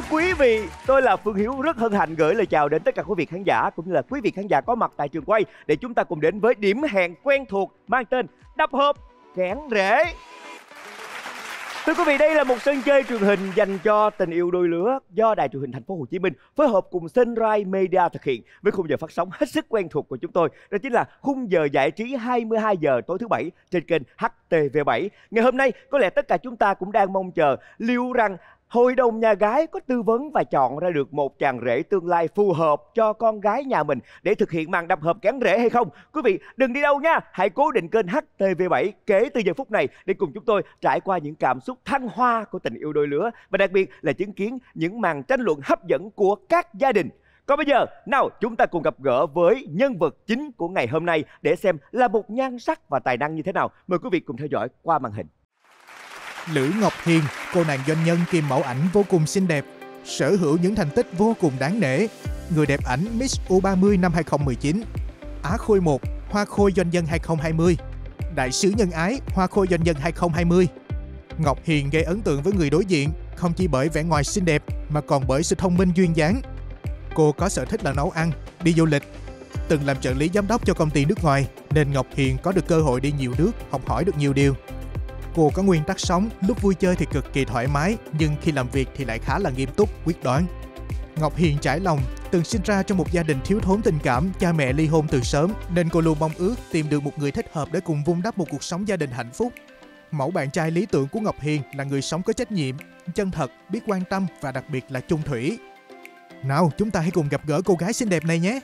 quý vị, tôi là Phương Hiếu rất hân hạnh gửi lời chào đến tất cả quý vị khán giả cũng như là quý vị khán giả có mặt tại trường quay để chúng ta cùng đến với điểm hẹn quen thuộc mang tên Đập Hộp Kén Rễ. Thưa quý vị, đây là một sân chơi truyền hình dành cho tình yêu đôi lứa do Đài Truyền hình Thành phố Hồ Chí Minh phối hợp cùng Sunrise Media thực hiện với khung giờ phát sóng hết sức quen thuộc của chúng tôi. Đó chính là khung giờ giải trí 22 giờ tối thứ Bảy trên kênh HTV7. Ngày hôm nay có lẽ tất cả chúng ta cũng đang mong chờ liệu rằng Hội đồng nhà gái có tư vấn và chọn ra được một chàng rể tương lai phù hợp cho con gái nhà mình để thực hiện màn đập hộp kén rể hay không. Quý vị đừng đi đâu nha, hãy cố định kênh HTV7 kể từ giờ phút này để cùng chúng tôi trải qua những cảm xúc thăng hoa của tình yêu đôi lứa và đặc biệt là chứng kiến những màn tranh luận hấp dẫn của các gia đình. Còn bây giờ, nào chúng ta cùng gặp gỡ với nhân vật chính của ngày hôm nay để xem là một nhan sắc và tài năng như thế nào. Mời quý vị cùng theo dõi qua màn hình. Lữ Ngọc Hiền, cô nàng doanh nhân kiêm mẫu ảnh vô cùng xinh đẹp, sở hữu những thành tích vô cùng đáng nể. Người đẹp ảnh Miss U30 năm 2019, Á Khôi 1, Hoa Khôi Doanh nhân 2020, Đại sứ nhân ái, Hoa Khôi Doanh nhân 2020. Ngọc Hiền gây ấn tượng với người đối diện không chỉ bởi vẻ ngoài xinh đẹp mà còn bởi sự thông minh duyên dáng. Cô có sở thích là nấu ăn, đi du lịch, từng làm trợ lý giám đốc cho công ty nước ngoài nên Ngọc Hiền có được cơ hội đi nhiều nước, học hỏi được nhiều điều. Cô có nguyên tắc sống, lúc vui chơi thì cực kỳ thoải mái, nhưng khi làm việc thì lại khá là nghiêm túc, quyết đoán. Ngọc Hiền trải lòng, từng sinh ra trong một gia đình thiếu thốn tình cảm, cha mẹ ly hôn từ sớm, nên cô luôn mong ước tìm được một người thích hợp để cùng vun đắp một cuộc sống gia đình hạnh phúc. Mẫu bạn trai lý tưởng của Ngọc Hiền là người sống có trách nhiệm, chân thật, biết quan tâm và đặc biệt là chung thủy. Nào, chúng ta hãy cùng gặp gỡ cô gái xinh đẹp này nhé!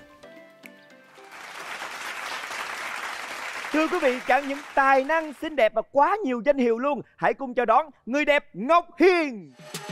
Thưa quý vị, chẳng những tài năng xinh đẹp và quá nhiều danh hiệu luôn. Hãy cùng chào đón người đẹp Ngọc Hiền.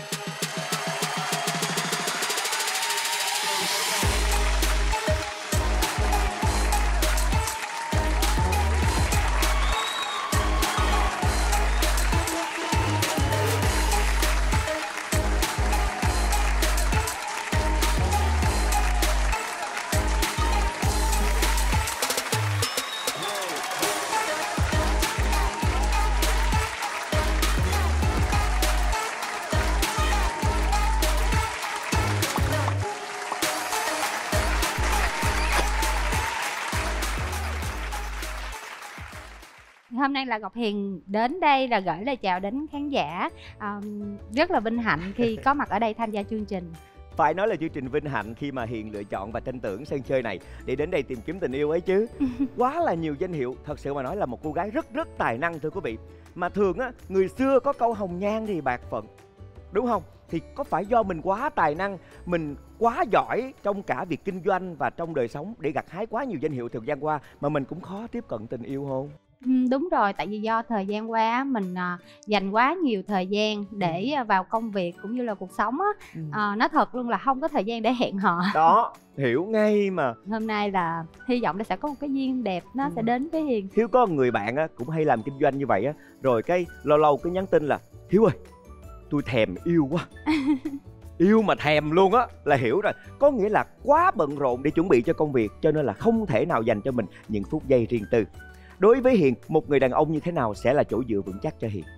Hôm nay là Ngọc Hiền đến đây là gửi lời chào đến khán giả. Rất là vinh hạnh khi có mặt ở đây tham gia chương trình. Phải nói là chương trình vinh hạnh khi mà Hiền lựa chọn và tin tưởng sân chơi này để đến đây tìm kiếm tình yêu ấy chứ. Quá là nhiều danh hiệu, thật sự mà nói là một cô gái rất tài năng thưa quý vị. Mà thường á, người xưa có câu hồng nhan thì bạc phận, đúng không? Thì có phải do mình quá tài năng, mình quá giỏi trong cả việc kinh doanh và trong đời sống để gặt hái quá nhiều danh hiệu thời gian qua mà mình cũng khó tiếp cận tình yêu không? Đúng rồi, tại vì do thời gian qua mình dành quá nhiều thời gian để vào công việc cũng như là cuộc sống á. Nói thật luôn là không có thời gian để hẹn hò. Đó, hiểu ngay mà. Hôm nay là hy vọng là sẽ có một cái duyên đẹp nó sẽ đến với Hiền. Hiếu có một người bạn á, cũng hay làm kinh doanh như vậy á, rồi cái lâu lâu cứ nhắn tin là Hiếu ơi, tôi thèm yêu quá. Yêu mà thèm luôn á là hiểu rồi. Có nghĩa là quá bận rộn để chuẩn bị cho công việc cho nên là không thể nào dành cho mình những phút giây riêng tư. Đối với Hiền, một người đàn ông như thế nào sẽ là chỗ dựa vững chắc cho Hiền?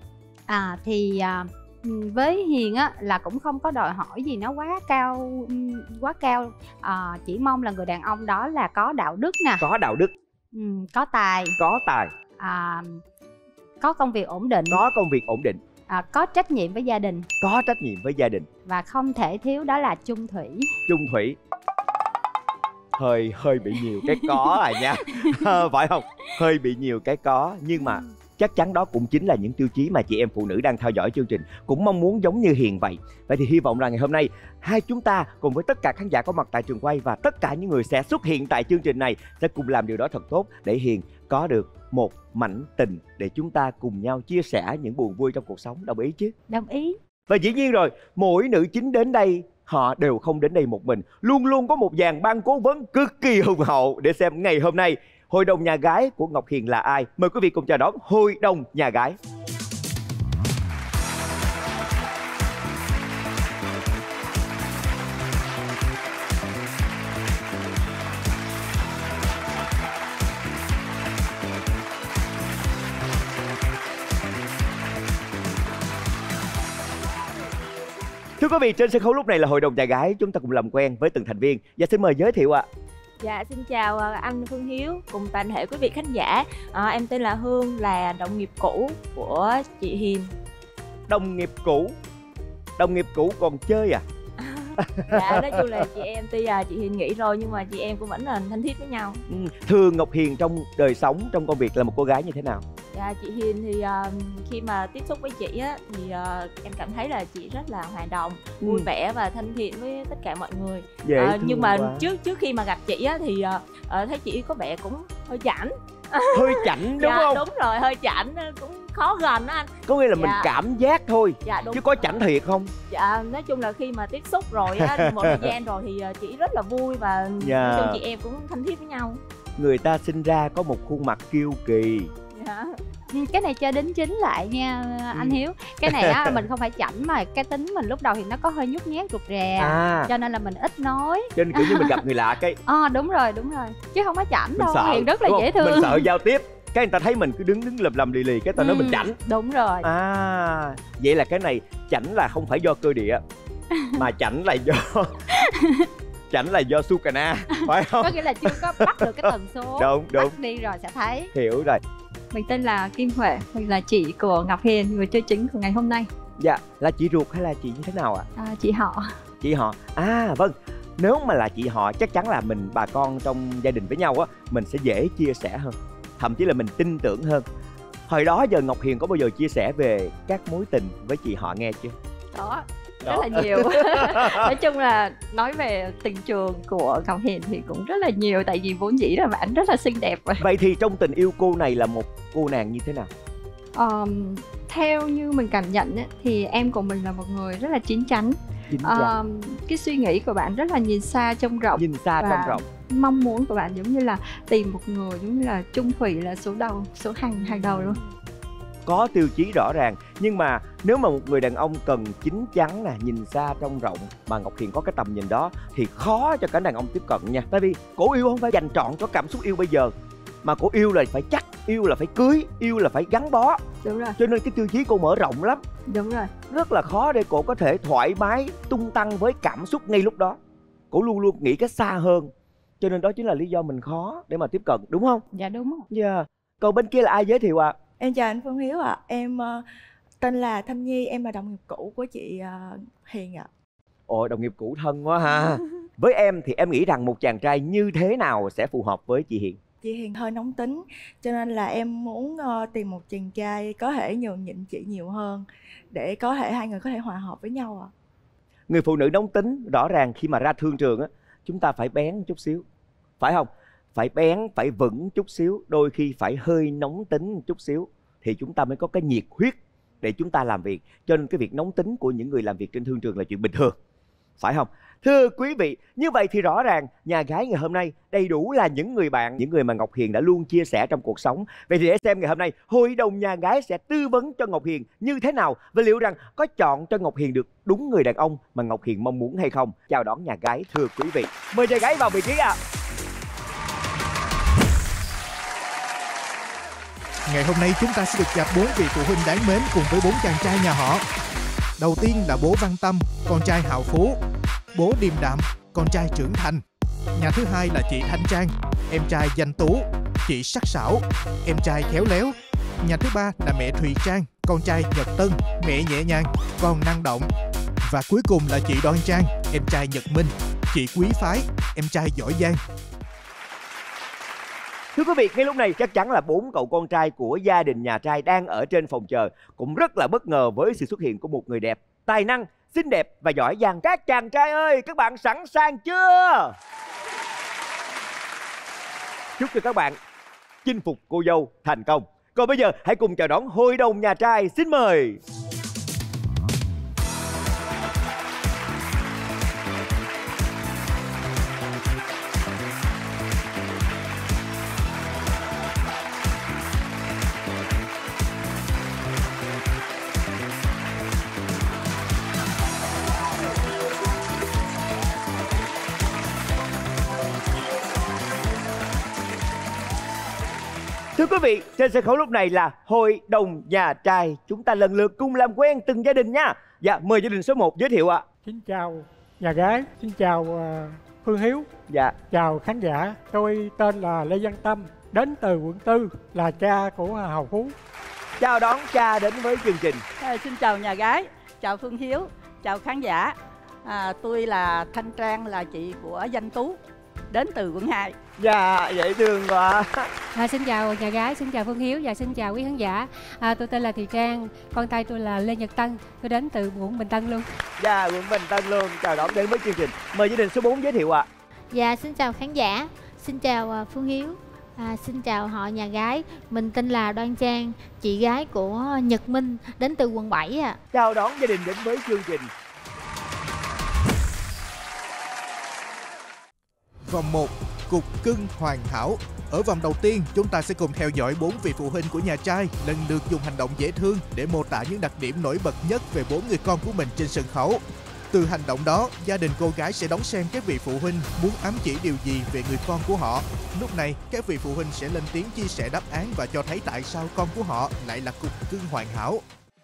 Với Hiền á là cũng không có đòi hỏi gì nó quá cao. Chỉ mong là người đàn ông đó là có đạo đức nè. Có đạo đức. Có tài. Có tài. Có công việc ổn định. Có công việc ổn định. Có trách nhiệm với gia đình. Có trách nhiệm với gia đình. Và không thể thiếu đó là chung thủy. Chung thủy. Hơi bị nhiều cái có à nha. Phải không? Hơi bị nhiều cái có. Nhưng mà chắc chắn đó cũng chính là những tiêu chí mà chị em phụ nữ đang theo dõi chương trình cũng mong muốn giống như Hiền vậy. Vậy thì hy vọng là ngày hôm nay hai chúng ta cùng với tất cả khán giả có mặt tại trường quay và tất cả những người sẽ xuất hiện tại chương trình này sẽ cùng làm điều đó thật tốt để Hiền có được một mảnh tình để chúng ta cùng nhau chia sẻ những buồn vui trong cuộc sống. Đồng ý chứ? Đồng ý. Và dĩ nhiên rồi, mỗi nữ chính đến đây họ đều không đến đây một mình, luôn luôn có một dàn ban cố vấn cực kỳ hùng hậu để xem ngày hôm nay hội đồng nhà gái của Ngọc Hiền là ai. Mời quý vị cùng chào đón hội đồng nhà gái. Thưa Thưa quý vị, trên sân khấu lúc này là hội đồng trai gái, chúng ta cùng làm quen với từng thành viên. Và xin mời giới thiệu ạ. Dạ, xin chào anh Phương Hiếu cùng toàn thể quý vị khán giả. Em tên là Hương, là đồng nghiệp cũ của chị Hiền. Đồng nghiệp cũ? Đồng nghiệp cũ còn chơi à? Dạ, nói chung là chị em tuy chị Hiền nghỉ rồi nhưng mà chị em cũng vẫn là thân thiết với nhau. Thường Ngọc Hiền trong đời sống, trong công việc là một cô gái như thế nào? Dạ, chị Hiền thì khi mà tiếp xúc với chị á thì em cảm thấy là chị rất là hòa đồng, vui vẻ và thân thiện với tất cả mọi người. Nhưng mà trước khi mà gặp chị á thì thấy chị có vẻ cũng hơi chảnh. Hơi chảnh đúng không? Đúng rồi, hơi chảnh, cũng khó gần đó anh. Có nghĩa là mình cảm giác thôi, đúng chứ có chảnh thiệt không? Dạ, nói chung là khi mà tiếp xúc rồi á, một thời gian rồi thì chị rất là vui và nói chung chị em cũng thân thiết với nhau. Người ta sinh ra có một khuôn mặt kiêu kỳ. Cái này chơi đính chính lại nha anh Hiếu. Cái này á mình không phải chảnh mà cái tính mình lúc đầu thì nó có hơi nhút nhát rụt rè, cho nên là mình ít nói. Cho nên kiểu như mình gặp người lạ cái đúng rồi chứ không có chảnh đâu. Hiền rất là dễ thương. Mình sợ giao tiếp, cái người ta thấy mình cứ đứng lầm lì lì, cái ta nói mình chảnh. Đúng rồi. Vậy là cái này chảnh là không phải do cơ địa mà chảnh là do chảnh là do Sukana, phải không? Có nghĩa là chưa có bắt được cái tần số. Đúng. Bắt đi rồi sẽ thấy. Hiểu rồi. Mình tên là Kim Huệ, mình là chị của Ngọc Hiền, người chơi chính của ngày hôm nay. Dạ, là chị ruột hay là chị như thế nào ạ? Chị họ. Chị họ. Vâng. Nếu mà là chị họ chắc chắn là mình bà con trong gia đình với nhau á, mình sẽ dễ chia sẻ hơn, thậm chí là mình tin tưởng hơn. Hồi đó giờ Ngọc Hiền có bao giờ chia sẻ về các mối tình với chị họ nghe chưa? Đó. Rất là nhiều. Nói chung là nói về tình trường của Ngọc Hiền thì cũng rất là nhiều, tại vì vốn dĩ là bạn rất là xinh đẹp rồi. Vậy thì trong tình yêu cô này là một cô nàng như thế nào? Theo như mình cảm nhận ấy, thì em của mình là một người rất là chín chắn. Cái suy nghĩ của bạn rất là nhìn xa trông rộng. Nhìn xa trông rộng. Mong muốn của bạn giống như là tìm một người giống như là chung thủy là số hàng đầu luôn. Có tiêu chí rõ ràng, nhưng mà nếu mà một người đàn ông cần chín chắn nè, nhìn xa trông rộng mà Ngọc Hiền có cái tầm nhìn đó thì khó cho cả đàn ông tiếp cận nha. Tại vì cổ yêu không phải dành trọn cho cảm xúc yêu bây giờ, mà cổ yêu là phải chắc, yêu là phải cưới, yêu là phải gắn bó. Đúng rồi. Cho nên cái tiêu chí cô mở rộng lắm. Đúng rồi. Rất là khó để cổ có thể thoải mái tung tăng với cảm xúc ngay lúc đó. Cổ luôn luôn nghĩ cái xa hơn. Cho nên đó chính là lý do mình khó để mà tiếp cận, đúng không? Dạ đúng rồi. Còn bên kia là ai giới thiệu ạ? Em chào anh Phương Hiếu ạ. Em tên là Thanh Nhi, em là đồng nghiệp cũ của chị Hiền ạ. Ồ, đồng nghiệp cũ thân quá ha. Với em thì em nghĩ rằng một chàng trai như thế nào sẽ phù hợp với chị Hiền? Chị Hiền hơi nóng tính, cho nên là em muốn tìm một chàng trai có thể nhường nhịn chị nhiều hơn, để có thể hai người có thể hòa hợp với nhau ạ. Người phụ nữ nóng tính rõ ràng khi mà ra thương trường á, chúng ta phải bén chút xíu, phải không? Phải bén, phải vững chút xíu, đôi khi phải hơi nóng tính chút xíu thì chúng ta mới có cái nhiệt huyết để chúng ta làm việc. Cho nên cái việc nóng tính của những người làm việc trên thương trường là chuyện bình thường, phải không? Thưa quý vị, như vậy thì rõ ràng nhà gái ngày hôm nay đầy đủ là những người bạn, những người mà Ngọc Hiền đã luôn chia sẻ trong cuộc sống. Vậy thì để xem ngày hôm nay hội đồng nhà gái sẽ tư vấn cho Ngọc Hiền như thế nào, và liệu rằng có chọn cho Ngọc Hiền được đúng người đàn ông mà Ngọc Hiền mong muốn hay không. Chào đón nhà gái thưa quý vị. Mời nhà gái vào vị trí ạ. Ngày hôm nay chúng ta sẽ được gặp 4 vị phụ huynh đáng mến cùng với 4 chàng trai nhà họ. Đầu tiên là bố Văn Tâm, con trai hào phú. Bố Điềm Đạm, con trai trưởng thành. Nhà thứ hai là chị Thanh Trang, em trai danh tú. Chị Sắc Sảo, em trai khéo léo. Nhà thứ ba là mẹ Thùy Trang, con trai Nhật Tân, mẹ nhẹ nhàng, con năng động. Và cuối cùng là chị Đoan Trang, em trai Nhật Minh. Chị Quý Phái, em trai giỏi giang. Thưa quý vị, ngay lúc này chắc chắn là 4 cậu con trai của gia đình nhà trai đang ở trên phòng chờ, cũng rất là bất ngờ với sự xuất hiện của một người đẹp, tài năng, xinh đẹp và giỏi giang. Các chàng trai ơi, các bạn sẵn sàng chưa? Chúc cho các bạn chinh phục cô dâu thành công. Còn bây giờ hãy cùng chào đón hội đồng nhà trai. Xin mời. Thưa quý vị, trên sân khấu lúc này là hội đồng nhà trai. Chúng ta lần lượt cùng làm quen từng gia đình nha. Dạ, mời gia đình số 1 giới thiệu ạ. Xin chào nhà gái, xin chào Phương Hiếu. Dạ. Chào khán giả, tôi tên là Lê Văn Tâm, đến từ quận 4, là cha của Hào Phú. Chào đón cha đến với chương trình. Xin chào nhà gái, chào Phương Hiếu, chào khán giả. Tôi là Thanh Trang, là chị của Danh Tú, đến từ quận 2. Dạ, dễ thương quá. Xin chào nhà gái, xin chào Phương Hiếu và xin chào quý khán giả. Tôi tên là Thị Trang, con trai tôi là Lê Nhật Tân, tôi đến từ quận Bình Tân luôn. Dạ, quận Bình Tân luôn. Chào đón đến với chương trình. Mời gia đình số 4 giới thiệu ạ. Dạ, xin chào khán giả, xin chào Phương Hiếu, xin chào họ nhà gái. Mình tên là Đoan Trang, chị gái của Nhật Minh, đến từ quận 7 ạ. Chào đón gia đình đến với chương trình. Vòng 1, cục cưng hoàn hảo. Ở vòng đầu tiên, chúng ta sẽ cùng theo dõi 4 vị phụ huynh của nhà trai lần lượt dùng hành động dễ thương để mô tả những đặc điểm nổi bật nhất về 4 người con của mình trên sân khấu. Từ hành động đó, gia đình cô gái sẽ đón xem các vị phụ huynh muốn ám chỉ điều gì về người con của họ. Lúc này, các vị phụ huynh sẽ lên tiếng chia sẻ đáp án và cho thấy tại sao con của họ lại là cục cưng hoàn hảo.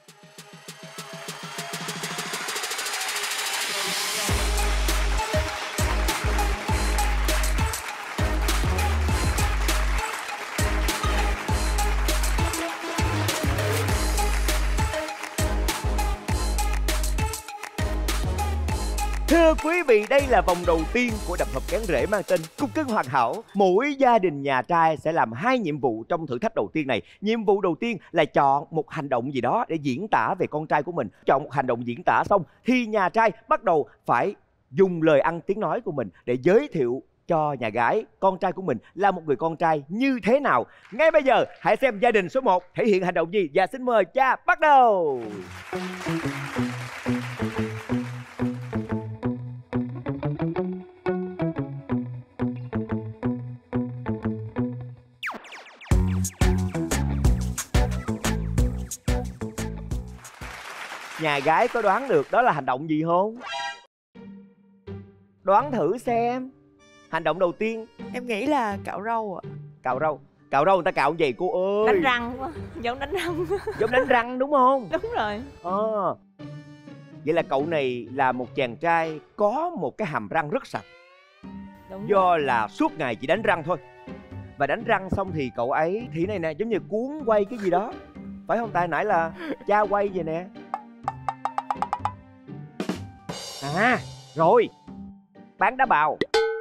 Thưa quý vị, đây là vòng đầu tiên của đập hợp kén rễ mang tên Cục cưng hoàn hảo. Mỗi gia đình nhà trai sẽ làm 2 nhiệm vụ trong thử thách đầu tiên này. Nhiệm vụ đầu tiên là chọn một hành động gì đó để diễn tả về con trai của mình. Chọn một hành động diễn tả xong thì nhà trai bắt đầu phải dùng lời ăn tiếng nói của mình để giới thiệu cho nhà gái con trai của mình là một người con trai như thế nào. Ngay bây giờ hãy xem gia đình số 1 thể hiện hành động gì và xin mời cha bắt đầu. Nhà gái có đoán được đó là hành động gì không? Đoán thử xem. Hành động đầu tiên Em nghĩ là cạo râu ạ. Cạo râu. Cạo râu người ta cạo gì cô ơi? Đánh răng quá, giống đánh răng. Giống đánh răng đúng không? Đúng rồi. Vậy là cậu này là một chàng trai có một cái hàm răng rất sạch. Đúng Do rồi. là suốt ngày chỉ đánh răng thôi. Và đánh răng xong thì cậu ấy thì này nè, giống như cuốn quay cái gì đó. Phải không ta? Nãy là cha quay vậy nè. À rồi, bán đá bào.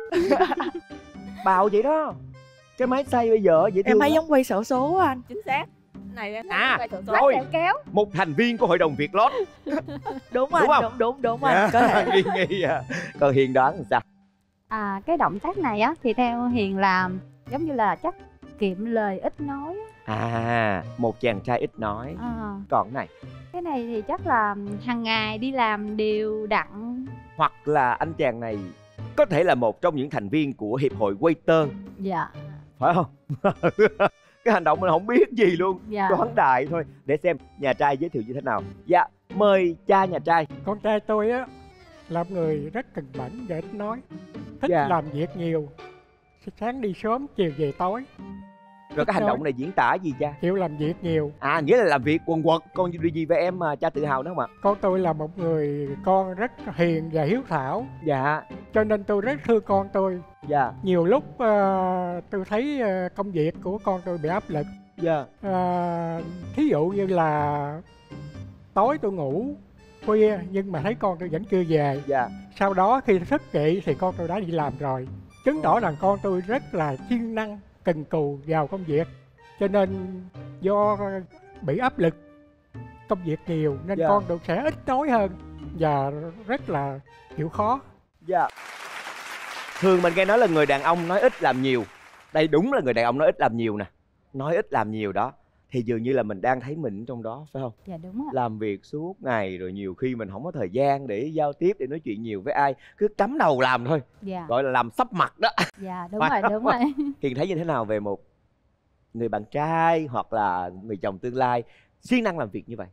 Bào vậy đó. Cái máy xay bây giờ dễ thương. Em thấy đó. giống quay xổ số á anh. Chính xác. Này em rồi, kéo. một thành viên của hội đồng Việt Lót. Đúng anh, đúng anh, có thể. Nghi à. Còn Hiền đoán làm sao? Cái động tác này á thì theo Hiền là giống như là chắc kiệm lời ít nói á. Một chàng trai ít nói. Còn này, cái này thì chắc là hàng ngày đi làm đều đặn. hoặc là anh chàng này có thể là một trong những thành viên của hiệp hội waiter. Dạ. Phải không? Cái hành động mình không biết gì luôn. Dạ. Đoán đại thôi. Để xem nhà trai giới thiệu như thế nào. Dạ, mời cha nhà trai. Con trai tôi á là một người rất cần mẫn và ít nói, thích làm việc nhiều, sáng đi sớm chiều về tối. Rồi cái hành động này diễn tả gì cha? Chịu làm việc nhiều. Nghĩa là làm việc quần quật. Con điều gì về em mà cha tự hào đó không ạ? Con tôi là một người con rất hiền và hiếu thảo. Dạ. Cho nên tôi rất thương con tôi. Dạ. Nhiều lúc tôi thấy công việc của con tôi bị áp lực. Dạ. Thí dụ như là tối tôi ngủ khuya nhưng mà thấy con tôi vẫn chưa về. Dạ. Sau đó khi thức dậy thì con tôi đã đi làm rồi. Chứng tỏ rằng con tôi rất là siêng năng, cần cù vào công việc. Cho nên do bị áp lực công việc nhiều nên con tôi sẽ ít nói hơn và rất là chịu khó. Dạ. Thường mình nghe nói là người đàn ông nói ít làm nhiều. Đây đúng là người đàn ông nói ít làm nhiều nè. Nói ít làm nhiều đó. Thì dường như là mình đang thấy mình trong đó, phải không? Dạ đúng ạ. Làm việc suốt ngày rồi nhiều khi mình không có thời gian để giao tiếp, để nói chuyện nhiều với ai. Cứ cắm đầu làm thôi. Dạ. Gọi là làm sắp mặt đó. Dạ đúng rồi, đúng rồi. Hiền thấy như thế nào về một người bạn trai hoặc là người chồng tương lai siêng năng làm việc như vậy?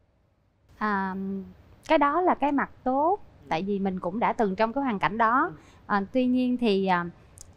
Cái đó là cái mặt tốt. Tại vì mình cũng đã từng trong cái hoàn cảnh đó. Tuy nhiên thì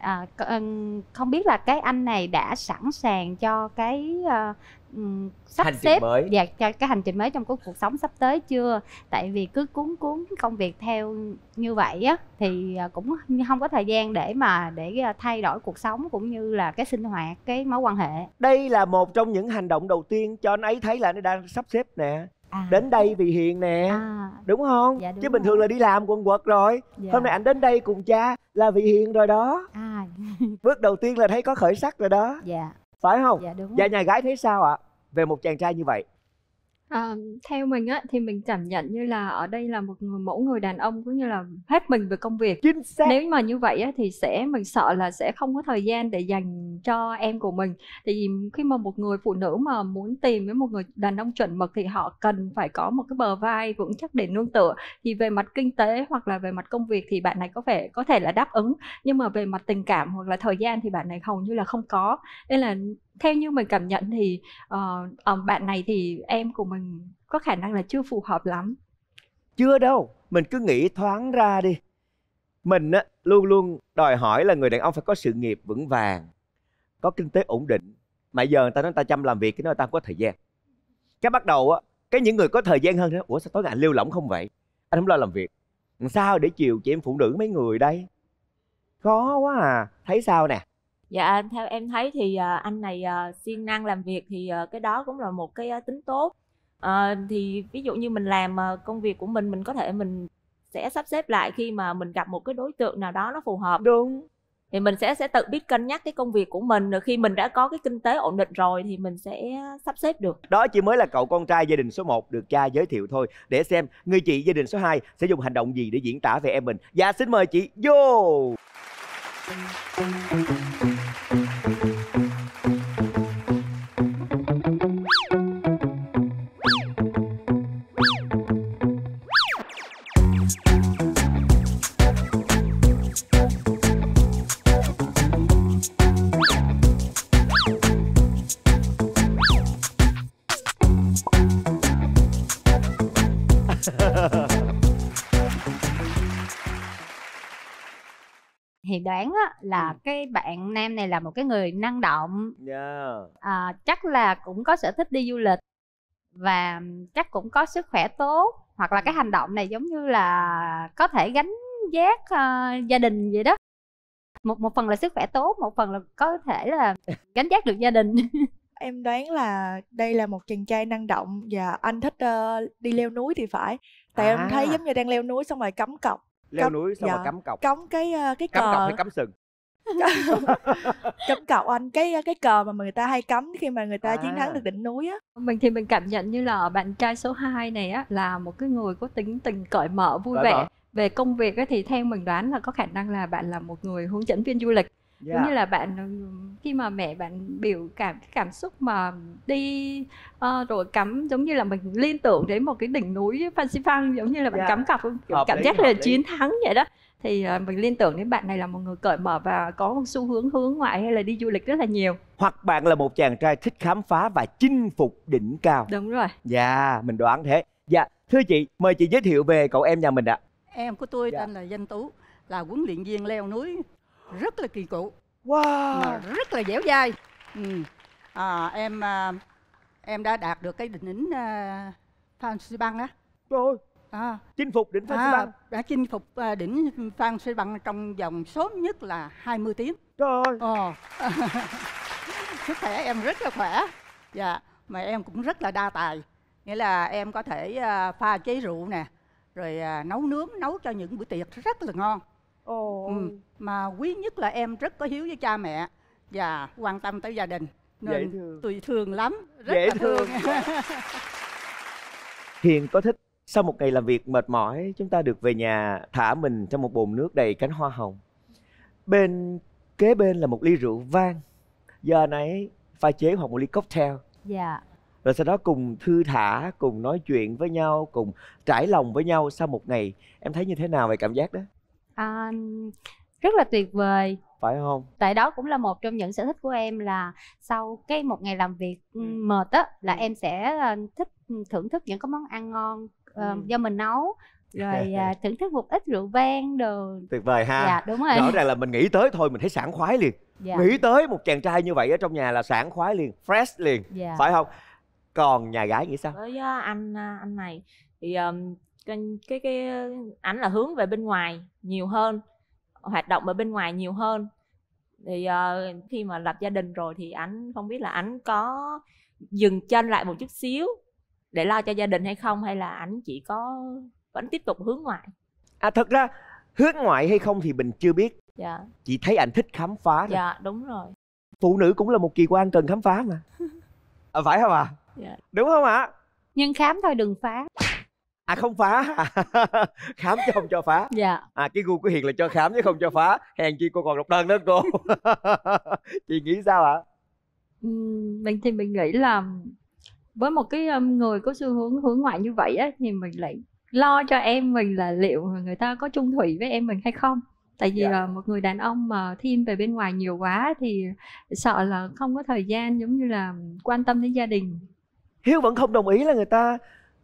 Không biết là cái anh này đã sẵn sàng cho cái sắp hành trình xếp mới. và cho cái hành trình mới trong cuộc sống sắp tới chưa? Tại vì cứ cuốn công việc theo như vậy á thì cũng không có thời gian để thay đổi cuộc sống cũng như là cái sinh hoạt, cái mối quan hệ. Đây là một trong những hành động đầu tiên cho anh ấy thấy là nó đang sắp xếp nè. Đến đây vì Hiền nè, đúng không? Dạ, đúng chứ bình thường là đi làm quần quật rồi. Dạ. Hôm nay anh đến đây cùng cha là vì Hiền rồi đó. Bước đầu tiên là thấy có khởi sắc rồi đó. Dạ. Phải không? Dạ, đúng Dạ, rồi. nhà gái thấy sao ạ? Về một chàng trai như vậy. Theo mình á thì mình cảm nhận như là ở đây là một mẫu người đàn ông cũng như là hết mình về công việc. Chính xác. Nếu mà như vậy á thì mình sợ là sẽ không có thời gian để dành cho em của mình. Tại vì khi mà một người phụ nữ mà muốn tìm với một người đàn ông chuẩn mực thì họ cần phải có một cái bờ vai vững chắc để nương tựa. Thì về mặt kinh tế hoặc là về mặt công việc thì bạn này có thể là đáp ứng, nhưng mà về mặt tình cảm hoặc là thời gian thì bạn này hầu như là không có. Nên là theo như mình cảm nhận thì bạn này thì em của mình có khả năng là chưa phù hợp lắm. Chưa đâu, mình cứ nghĩ thoáng ra đi. Mình á luôn luôn đòi hỏi là người đàn ông phải có sự nghiệp vững vàng, có kinh tế ổn định. Mà giờ người ta nói người ta chăm làm việc, cái nói người ta không có thời gian. Cái bắt đầu á, những người có thời gian hơn đó, ủa sao tối ngày anh lêu lỏng không vậy? Anh không lo làm việc, sao để chiều chị em phụ nữ mấy người đây? Khó quá à, thấy sao nè? Dạ, theo em thấy thì anh này siêng năng làm việc thì cái đó cũng là một cái tính tốt. Thì ví dụ như mình làm công việc của mình có thể mình sẽ sắp xếp lại khi mà mình gặp một cái đối tượng nào đó nó phù hợp. Đúng. Thì mình sẽ tự biết cân nhắc cái công việc của mình, rồi khi mình đã có cái kinh tế ổn định rồi thì mình sẽ sắp xếp được. Đó chỉ mới là cậu con trai gia đình số 1 được cha giới thiệu thôi. Để xem người chị gia đình số 2 sẽ dùng hành động gì để diễn tả về em mình. Dạ xin mời chị vô. Hiền đoán á, là cái bạn nam này là một cái người năng động, chắc là cũng có sở thích đi du lịch và chắc cũng có sức khỏe tốt, hoặc là cái hành động này giống như là có thể gánh vác gia đình vậy đó. Một phần là sức khỏe tốt, một phần là có thể là gánh vác được gia đình. Em đoán là đây là một chàng trai năng động và anh thích đi leo núi thì phải. Tại em thấy giống như đang leo núi xong rồi cắm cọc. Leo núi xong rồi cắm cọc. Cắm cái cờ. Cắm cọc hay cắm sừng? Cắm cọc anh, cái cờ mà người ta hay cắm khi mà người ta chiến thắng được đỉnh núi á. Mình thì mình cảm nhận như là bạn trai số 2 này á là một cái người có tính tình cởi mở, vui vẻ. Về công việc ấy, thì theo mình đoán là có khả năng là bạn là một người hướng dẫn viên du lịch. Giống như là bạn khi mà mẹ bạn biểu cảm xúc mà đi rồi cắm, giống như là mình liên tưởng đến một cái đỉnh núi Phan Xipang, giống như là bạn cắm cọc cảm giác là chiến thắng vậy đó. Thì mình liên tưởng đến bạn này là một người cởi mở và có một xu hướng ngoại hay là đi du lịch rất là nhiều. Hoặc bạn là một chàng trai thích khám phá và chinh phục đỉnh cao. Đúng rồi. Dạ, mình đoán thế. Dạ, thưa chị, mời chị giới thiệu về cậu em nhà mình ạ. Em của tôi tên là Danh Tú, là huấn luyện viên leo núi rất là kỳ cựu. Wow. Rất là dẻo dai. Em đã đạt được cái đỉnh Phan Xipang á. Trời ơi, chinh phục đỉnh Phan Xipang. Đã chinh phục đỉnh Phan Xipang trong vòng sớm nhất là 20 tiếng. Trời ơi. Sức khỏe em rất là khỏe. Dạ, mà em cũng rất là đa tài. Nghĩa là em có thể pha chế rượu nè, rồi nấu nướng, nấu cho những bữa tiệc rất là ngon. Mà quý nhất là em rất có hiếu với cha mẹ và quan tâm tới gia đình, nên tôi thương lắm, rất là thương. Hiền có thích sau một ngày làm việc mệt mỏi chúng ta được về nhà thả mình trong một bồn nước đầy cánh hoa hồng, kế bên là một ly rượu vang giờ nãy pha chế hoặc một ly cocktail, rồi sau đó cùng thư thả, cùng nói chuyện với nhau, cùng trải lòng với nhau sau một ngày. Em thấy như thế nào về cảm giác đó? Rất là tuyệt vời, phải không? Tại đó cũng là một trong những sở thích của em, là sau một ngày làm việc mệt á là em sẽ thích thưởng thức những cái món ăn ngon do mình nấu, rồi thưởng thức một ít rượu vang đồ. Tuyệt vời ha. Dạ đúng rồi. Rõ ràng là mình nghĩ tới thôi mình thấy sảng khoái liền. Dạ. Nghĩ tới một chàng trai như vậy ở trong nhà là sảng khoái liền, fresh liền. Dạ. Phải không? Còn nhà gái nghĩ sao? Với anh này thì cái ảnh là hướng về bên ngoài nhiều hơn, hoạt động ở bên ngoài nhiều hơn. Thì khi mà lập gia đình rồi thì ảnh không biết là ảnh có dừng chân lại một chút xíu để lo cho gia đình hay không, hay là ảnh chỉ có vẫn tiếp tục hướng ngoại. Thật ra hướng ngoại hay không thì mình chưa biết. Dạ. Chị thấy ảnh thích khám phá thôi. Dạ đúng rồi. Phụ nữ cũng là một kỳ quan cần khám phá mà. Phải không ạ? Dạ. Đúng không ạ? Nhưng khám thôi đừng phá. Không phá. Khám chứ không cho phá. Dạ. Cái gu của Hiền là cho khám chứ không cho phá. Hèn chi cô còn độc thân đó cô. Chị nghĩ sao ạ? Mình thì mình nghĩ là với một cái người có xu hướng hướng ngoại như vậy á, thì mình lại lo cho em mình là liệu người ta có chung thủy với em mình hay không. Tại vì một người đàn ông mà thiên về bên ngoài nhiều quá thì sợ là không có thời gian giống như là quan tâm đến gia đình. Hiếu vẫn không đồng ý là người ta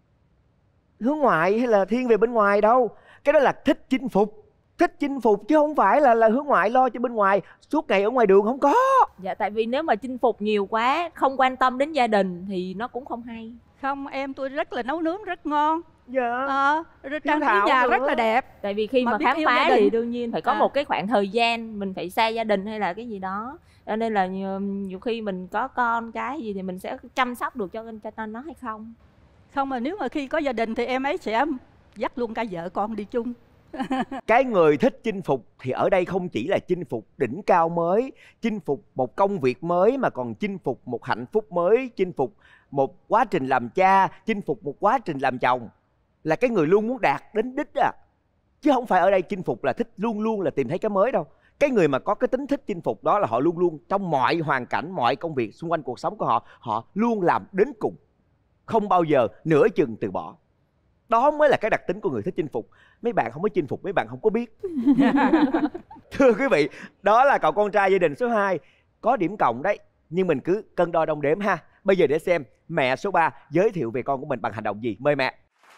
hướng ngoại hay là thiên về bên ngoài đâu. Cái đó là thích chinh phục. Thích chinh phục chứ không phải là hướng ngoại lo cho bên ngoài. Suốt ngày ở ngoài đường không có. Dạ tại vì nếu mà chinh phục nhiều quá, không quan tâm đến gia đình thì nó cũng không hay. Không, em tôi rất là nấu nướng rất ngon. Dạ. Trang trí nhà rất là đẹp. Tại vì khi mà khám phá thì đương nhiên phải có một cái khoảng thời gian mình phải xa gia đình hay là cái gì đó. Cho nên là nhiều khi mình có con cái gì thì mình sẽ chăm sóc được cho nó hay không. Không, mà nếu mà khi có gia đình thì em ấy sẽ dắt luôn cả vợ con đi chung. Cái người thích chinh phục thì ở đây không chỉ là chinh phục đỉnh cao mới, chinh phục một công việc mới, mà còn chinh phục một hạnh phúc mới, chinh phục một quá trình làm cha, chinh phục một quá trình làm chồng. Là cái người luôn muốn đạt đến đích chứ không phải ở đây chinh phục là thích luôn luôn là tìm thấy cái mới đâu. Cái người mà có cái tính thích chinh phục đó là họ luôn luôn trong mọi hoàn cảnh, mọi công việc xung quanh cuộc sống của họ, họ luôn làm đến cùng, không bao giờ nửa chừng từ bỏ. Đó mới là cái đặc tính của người thích chinh phục. Mấy bạn không có chinh phục, mấy bạn không có biết. Thưa quý vị, đó là cậu con trai gia đình số 2. Có điểm cộng đấy, nhưng mình cứ cân đo đong đếm ha. Bây giờ để xem mẹ số 3 giới thiệu về con của mình bằng hành động gì. Mời mẹ.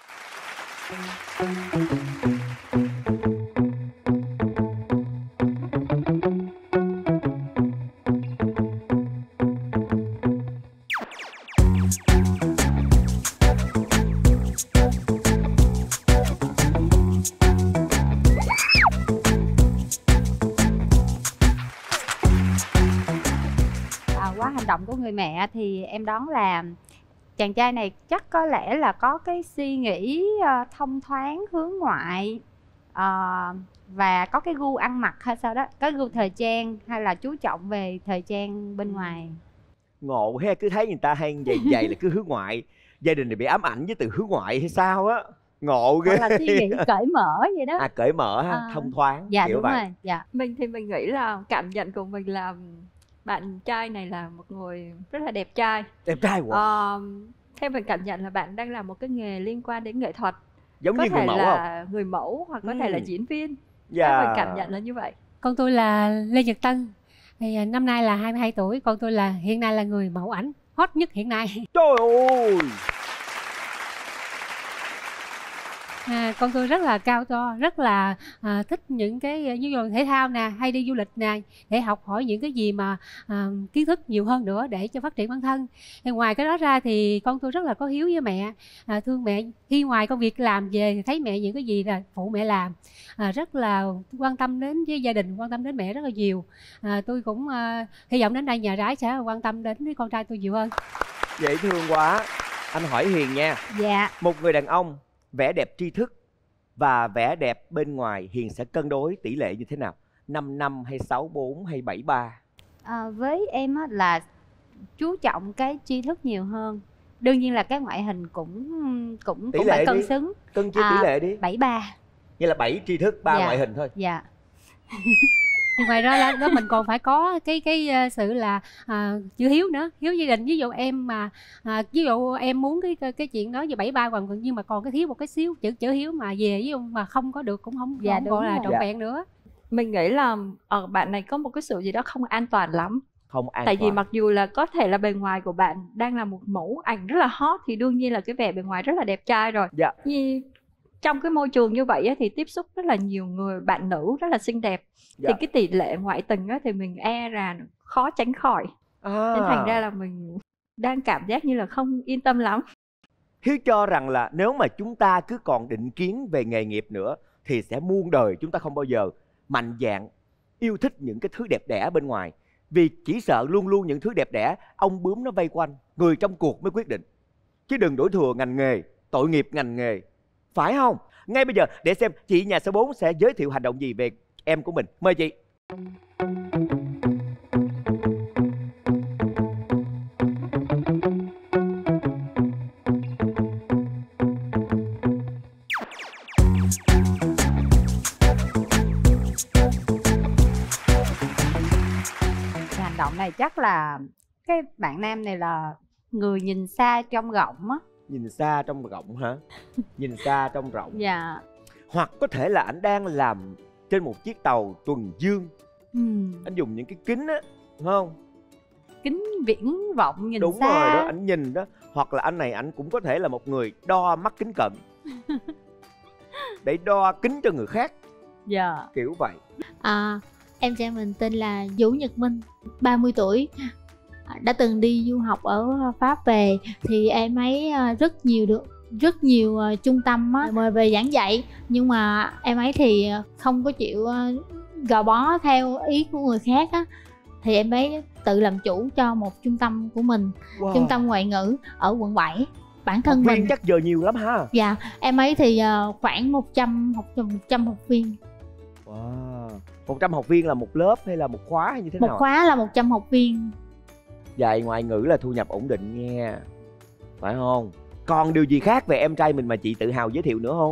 Qua hành động của người mẹ thì em đoán là chàng trai này chắc có lẽ là có cái suy nghĩ thông thoáng, hướng ngoại, và có cái gu ăn mặc hay sao đó, có gu thời trang hay là chú trọng về thời trang bên ngoài. Ngộ he, cứ thấy người ta hay vậy là cứ hướng ngoại. Gia đình này bị ám ảnh với từ hướng ngoại hay sao á. Ngộ ghê. Hoặc là suy nghĩ cởi mở vậy đó. Cởi mở ha, thông thoáng. Dạ kiểu đúng vậy. rồi. Dạ. Mình thì mình nghĩ là cảm nhận của mình là bạn trai này là một người rất là đẹp trai. Đẹp trai quá. Theo mình cảm nhận là bạn đang làm một cái nghề liên quan đến nghệ thuật. Giống có như thể người mẫu là không? người mẫu hoặc có thể là diễn viên. Dạ. Mình cảm nhận là như vậy. Con tôi là Lê Nhật Tân, thì năm nay là 22 tuổi. Con tôi là hiện nay là người mẫu ảnh hot nhất hiện nay. Trời ơi. Con tôi rất là cao to, rất là thích những cái ví dụ thể thao nè, hay đi du lịch nè, để học hỏi những cái gì mà kiến thức nhiều hơn nữa để cho phát triển bản thân. Thì ngoài cái đó ra thì con tôi rất là có hiếu với mẹ, thương mẹ. Khi ngoài công việc làm về thì thấy mẹ những cái gì là phụ mẹ làm, rất là quan tâm đến với gia đình, quan tâm đến mẹ rất là nhiều. Tôi cũng hy vọng đến đây nhà gái sẽ quan tâm đến với con trai tôi nhiều hơn. Dễ thương quá. Anh hỏi Hiền nha. Dạ. Một người đàn ông vẻ đẹp tri thức và vẻ đẹp bên ngoài, Hiền sẽ cân đối tỷ lệ như thế nào? 5-5 hay 6-4 hay 7-3? Với em á, là chú trọng cái tri thức nhiều hơn. Đương nhiên là cái ngoại hình cũng phải cân xứng. Cân chia tỷ lệ đi. 7-3. Như là 7 tri thức, 3 ngoại hình thôi. Dạ. Thì ngoài ra đó mình còn phải có cái sự là chữ hiếu nữa, hiếu gia đình. Ví dụ em mà ví dụ em muốn cái chuyện đó về 7-3 còn, nhưng mà còn cái thiếu một cái xíu chữ hiếu mà về ví dụ mà không có được cũng không gọi là trọn vẹn nữa. Mình nghĩ là bạn này có một cái sự gì đó không an toàn lắm. Không an Tại toàn. vì mặc dù là có thể là bề ngoài của bạn đang là một mẫu ảnh rất là hot thì đương nhiên là cái vẻ bề ngoài rất là đẹp trai rồi. Dạ. trong cái môi trường như vậy á, thì tiếp xúc rất là nhiều người bạn nữ rất là xinh đẹp. Thì cái tỷ lệ ngoại tình á, thì mình e là khó tránh khỏi. Nên thành ra là mình đang cảm giác như là không yên tâm lắm. Hiếu cho rằng là nếu mà chúng ta cứ còn định kiến về nghề nghiệp nữa thì sẽ muôn đời chúng ta không bao giờ mạnh dạn yêu thích những cái thứ đẹp đẽ bên ngoài. Vì chỉ sợ luôn luôn những thứ đẹp đẽ, ong bướm nó vây quanh, người trong cuộc mới quyết định. Chứ đừng đổ thừa ngành nghề, tội nghiệp ngành nghề. Phải không? Ngay bây giờ để xem chị nhà số 4 sẽ giới thiệu hành động gì về em của mình. Mời chị. Hành động này chắc là cái bạn nam này là người nhìn xa trông rộng á. Nhìn xa trông rộng hả? Nhìn xa trông rộng. Dạ. Hoặc có thể là anh đang làm trên một chiếc tàu tuần dương. Anh dùng những cái kính á, đúng không? Kính viễn vọng nhìn đúng xa. Đúng rồi đó, anh nhìn đó. Hoặc là anh này anh cũng có thể là một người đo mắt kính cận để đo kính cho người khác. Dạ. Kiểu vậy. Em trai mình tên là Vũ Nhật Minh, 30 tuổi, đã từng đi du học ở Pháp về. Thì em ấy rất nhiều trung tâm mời về giảng dạy, nhưng mà em ấy thì không có chịu gò bó theo ý của người khác á. Thì em ấy tự làm chủ cho một trung tâm của mình. Trung tâm ngoại ngữ ở quận 7. Bản thân mình chắc giờ nhiều lắm ha. Dạ, em ấy thì khoảng 100 học viên. Wow. 100 học viên là một lớp hay là một khóa hay như thế nào? Một khóa là 100 học viên. Dạy ngoại ngữ là thu nhập ổn định nghe, phải không? Còn điều gì khác về em trai mình mà chị tự hào giới thiệu nữa không?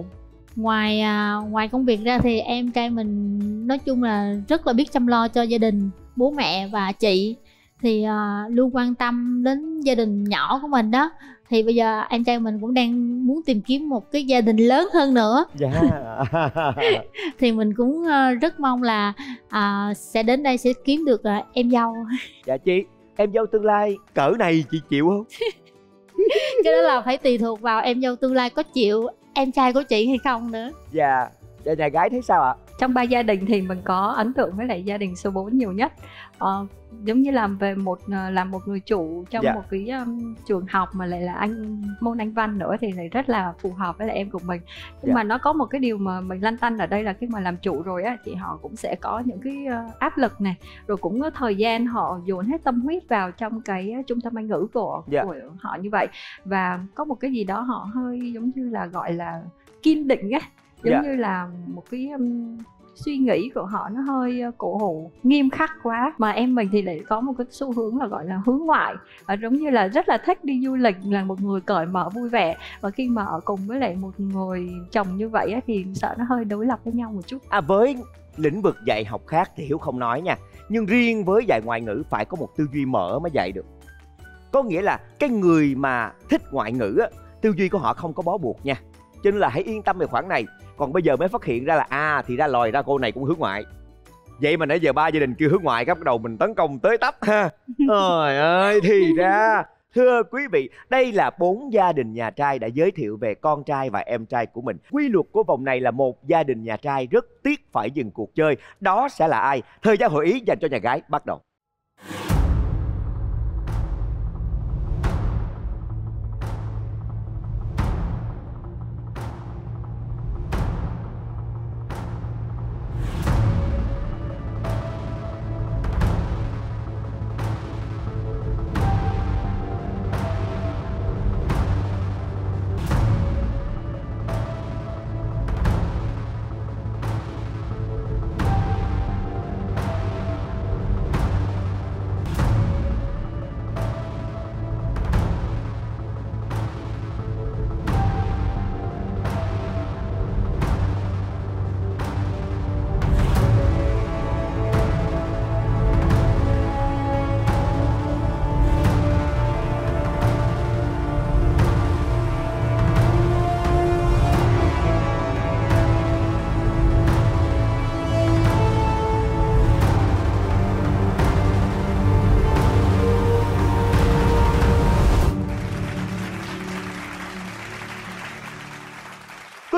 Ngoài công việc ra thì em trai mình nói chung là rất là biết chăm lo cho gia đình, bố mẹ và chị. Thì luôn quan tâm đến gia đình nhỏ của mình đó. Thì bây giờ em trai mình cũng đang muốn tìm kiếm một cái gia đình lớn hơn nữa. Dạ. Thì mình cũng rất mong là sẽ đến đây sẽ kiếm được em dâu. Dạ chị, em dâu tương lai cỡ này chị chịu không? Cái đó là phải tùy thuộc vào em dâu tương lai có chịu em trai của chị hay không nữa. Dạ. Nhà gái thấy sao ạ? Trong 3 gia đình thì mình có ấn tượng với lại gia đình số 4 nhiều nhất. Giống như làm một người chủ trong một cái trường học mà lại là môn Anh văn nữa thì lại rất là phù hợp với lại em của mình. Nhưng mà nó có một cái điều mà mình lăn tăn ở đây là khi mà làm chủ rồi á thì họ cũng sẽ có những cái áp lực này, rồi cũng có thời gian họ dồn hết tâm huyết vào trong cái trung tâm Anh ngữ của họ như vậy. Và có một cái gì đó họ hơi giống như là gọi là kiên định á, giống như là một cái suy nghĩ của họ nó hơi cổ hủ, nghiêm khắc quá. Mà em mình thì lại có một cái xu hướng là gọi là hướng ngoại, giống như là rất là thích đi du lịch, là một người cởi mở vui vẻ. Và khi mà ở cùng với lại một người chồng như vậy á, thì sợ nó hơi đối lập với nhau một chút. Với lĩnh vực dạy học khác thì Hiếu không nói nha, nhưng riêng với dạy ngoại ngữ phải có một tư duy mở mới dạy được. Có nghĩa là cái người mà thích ngoại ngữ á, tư duy của họ không có bó buộc nha. Cho nên là hãy yên tâm về khoản này. Còn bây giờ mới phát hiện ra là thì ra lòi ra cô này cũng hướng ngoại. Vậy mà nãy giờ 3 gia đình kêu hướng ngoại, bắt đầu mình tấn công tới tấp ha. Trời ơi, thì ra thưa quý vị, đây là 4 gia đình nhà trai đã giới thiệu về con trai và em trai của mình. Quy luật của vòng này là một gia đình nhà trai rất tiếc phải dừng cuộc chơi. Đó sẽ là ai? Thời gian hội ý dành cho nhà gái bắt đầu.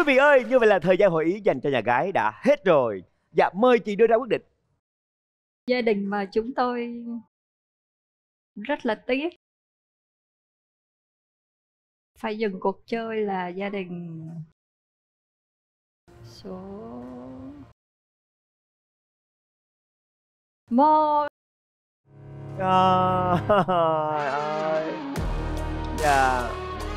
vị ơi, như vậy là thời gian hội ý dành cho nhà gái đã hết rồi. Dạ, mời chị đưa ra quyết định. Gia đình mà chúng tôi rất là tiếc phải dừng cuộc chơi là gia đình số 1. Trời ơi. Dạ.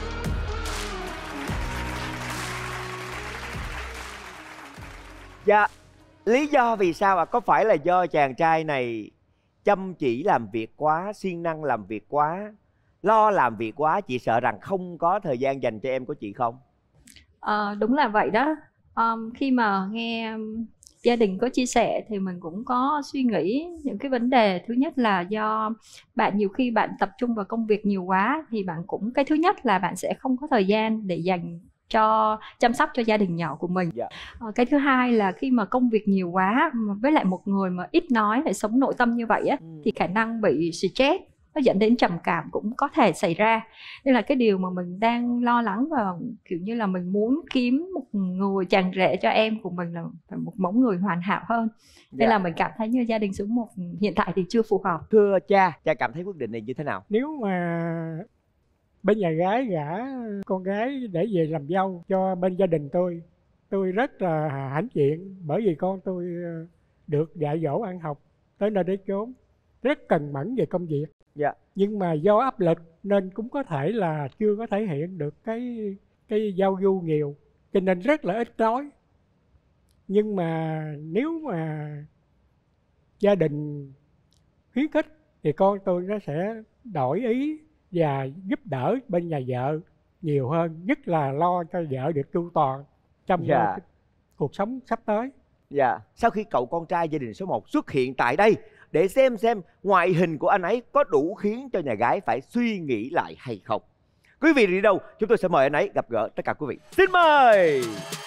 Dạ, lý do vì sao ạ? Có phải là do chàng trai này chăm chỉ làm việc quá, siêng năng làm việc quá, lo làm việc quá, chị sợ rằng không có thời gian dành cho em của chị không? Đúng là vậy đó. Khi mà nghe gia đình có chia sẻ thì mình cũng có suy nghĩ những cái vấn đề. Thứ nhất là do bạn nhiều khi bạn tập trung vào công việc nhiều quá thì bạn cũng, cái thứ nhất là bạn sẽ không có thời gian để dành cho chăm sóc cho gia đình nhỏ của mình. Cái thứ hai là khi mà công việc nhiều quá với lại một người mà ít nói lại sống nội tâm như vậy á, thì khả năng bị stress nó dẫn đến trầm cảm cũng có thể xảy ra. Nên là cái điều mà mình đang lo lắng và kiểu như là mình muốn kiếm một người chàng rể cho em của mình là phải một mẫu người hoàn hảo hơn. Nên là mình cảm thấy như gia đình số 1 hiện tại thì chưa phù hợp. Thưa cha cảm thấy quyết định này như thế nào? Nếu mà bên nhà gái gả con gái để về làm dâu cho bên gia đình tôi rất là hãnh diện, bởi vì con tôi được dạy dỗ ăn học tới nơi đến chốn, rất cần mẫn về công việc. Dạ. Nhưng mà do áp lực nên cũng có thể là chưa có thể hiện được cái giao du nhiều, cho nên rất là ít nói. Nhưng mà nếu mà gia đình khuyến khích thì con tôi nó sẽ đổi ý và giúp đỡ bên nhà vợ nhiều hơn, nhất là lo cho vợ được chu toàn trong cuộc sống sắp tới. Dạ. Sau khi cậu con trai gia đình số 1 xuất hiện tại đây để xem ngoại hình của anh ấy có đủ khiến cho nhà gái phải suy nghĩ lại hay không. Quý vị đi đâu, chúng tôi sẽ mời anh ấy gặp gỡ tất cả quý vị. Xin mời.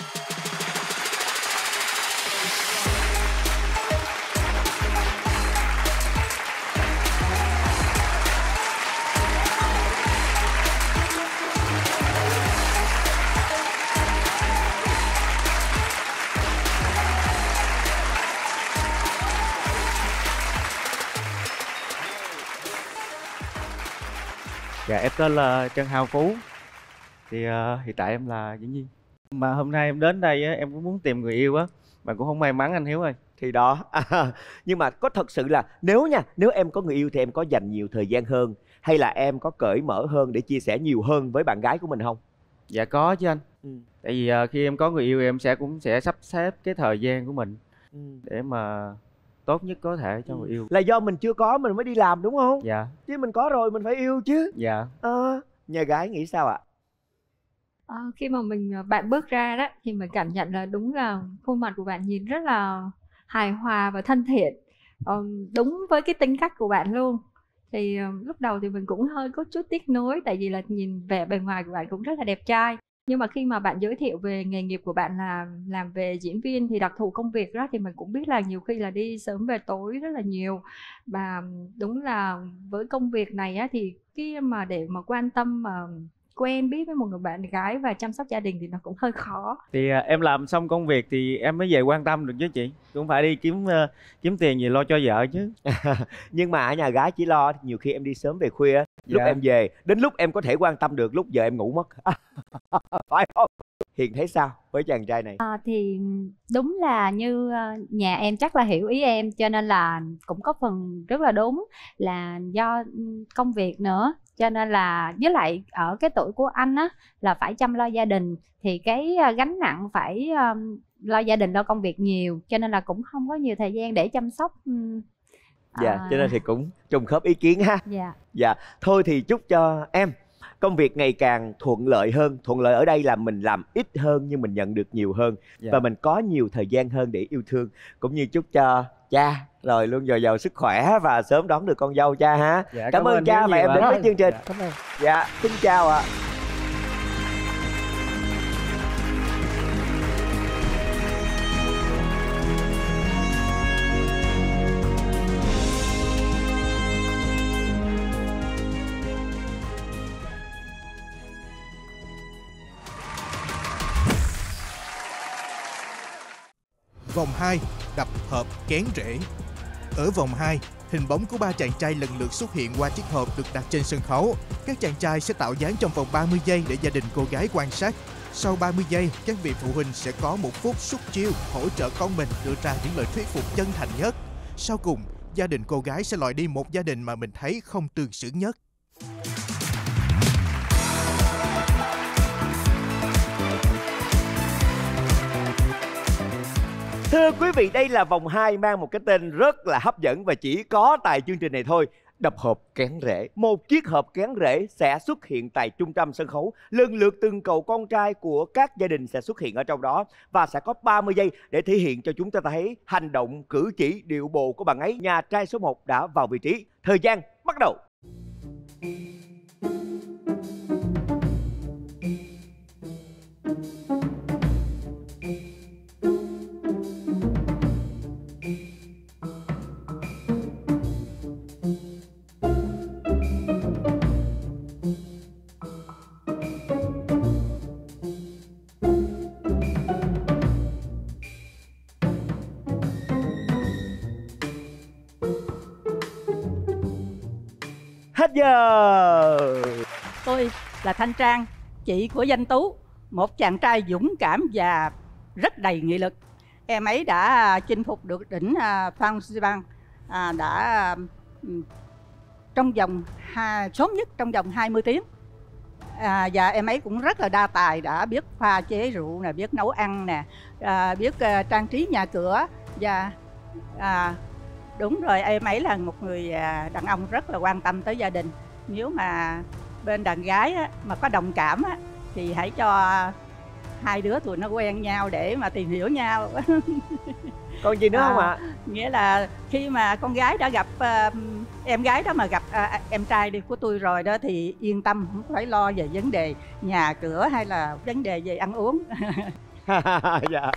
Dạ, em tên là Trần Hào Phú. Thì hiện tại em là diễn viên. Mà hôm nay em đến đây á, em cũng muốn tìm người yêu á, mà cũng không may mắn anh Hiếu ơi. Thì đó, nhưng mà có thật sự là nếu em có người yêu thì em có dành nhiều thời gian hơn, hay là em có cởi mở hơn để chia sẻ nhiều hơn với bạn gái của mình không? Dạ có chứ anh. Tại vì khi em có người yêu em cũng sẽ sắp xếp cái thời gian của mình để mà tốt nhất có thể cho người yêu. Là do mình chưa có mình mới đi làm đúng không? Dạ. Chứ mình có rồi mình phải yêu chứ. Dạ. Nhà gái nghĩ sao ạ? Khi mà bạn bước ra đó thì mình cảm nhận là đúng là khuôn mặt của bạn nhìn rất là hài hòa và thân thiện, đúng với cái tính cách của bạn luôn. Thì lúc đầu thì mình cũng hơi có chút tiếc nuối, tại vì là nhìn vẻ bề ngoài của bạn cũng rất là đẹp trai. Nhưng mà khi mà bạn giới thiệu về nghề nghiệp của bạn là làm về diễn viên thì đặc thù công việc đó, thì mình cũng biết là nhiều khi là đi sớm về tối rất là nhiều. Và đúng là với công việc này á, thì cái mà để mà quan tâm mà quen biết với một người bạn gái và chăm sóc gia đình thì nó cũng hơi khó. Thì em làm xong công việc thì em mới về quan tâm được chứ chị. Cũng phải đi kiếm tiền gì lo cho vợ chứ. Nhưng mà nhà gái chỉ lo nhiều khi em đi sớm về khuya, lúc em về đến lúc em có thể quan tâm được, lúc giờ em ngủ mất. Phải không? Hiền thấy sao với chàng trai này? Thì đúng là như nhà em chắc là hiểu ý em, cho nên là cũng có phần rất là đúng là do công việc nữa. Cho nên là với lại ở cái tuổi của anh á là phải chăm lo gia đình, thì cái gánh nặng phải lo gia đình lo công việc nhiều, cho nên là cũng không có nhiều thời gian để chăm sóc. Dạ, cho nên thì cũng trùng khớp ý kiến ha. Dạ, thôi thì chúc cho em công việc ngày càng thuận lợi hơn. Thuận lợi ở đây là mình làm ít hơn nhưng mình nhận được nhiều hơn, và mình có nhiều thời gian hơn để yêu thương. Cũng như chúc cho cha rồi luôn dồi dào sức khỏe và sớm đón được con dâu cha ha. Cảm ơn cha và em đến với chương trình. Dạ, xin chào ạ. Vòng 2, đập hộp kén rễ. Ở vòng 2, hình bóng của 3 chàng trai lần lượt xuất hiện qua chiếc hộp được đặt trên sân khấu. Các chàng trai sẽ tạo dáng trong vòng 30 giây để gia đình cô gái quan sát. Sau 30 giây, các vị phụ huynh sẽ có 1 phút xuất chiêu hỗ trợ con mình đưa ra những lời thuyết phục chân thành nhất. Sau cùng, gia đình cô gái sẽ loại đi một gia đình mà mình thấy không tương xứng nhất. Thưa quý vị, đây là vòng 2 mang một cái tên rất là hấp dẫn và chỉ có tại chương trình này thôi. Đập hộp kén rễ. Một chiếc hộp kén rễ sẽ xuất hiện tại trung tâm sân khấu. Lần lượt từng cậu con trai của các gia đình sẽ xuất hiện ở trong đó. Và sẽ có 30 giây để thể hiện cho chúng ta thấy hành động, cử chỉ, điệu bộ của bạn ấy. Nhà trai số 1 đã vào vị trí. Thời gian bắt đầu. Hết giờ. Tôi là Thanh Trang, chị của Danh Tú, một chàng trai dũng cảm và rất đầy nghị lực. Em ấy đã chinh phục được đỉnh Phan Xipang, đã trong vòng sớm nhất trong vòng 20 tiếng. Và em ấy cũng rất là đa tài, đã biết pha chế rượu nè, biết nấu ăn nè, biết trang trí nhà cửa. Và đúng rồi, em ấy là một người đàn ông rất là quan tâm tới gia đình. Nếu mà bên đàn gái á, mà có đồng cảm á, thì hãy cho hai đứa tụi nó quen nhau để mà tìm hiểu nhau. Còn gì nữa không ạ? Nghĩa là khi mà con gái đã gặp em gái đó mà gặp em trai đi của tôi rồi đó thì yên tâm, không phải lo về vấn đề nhà cửa hay là vấn đề về ăn uống. Dạ.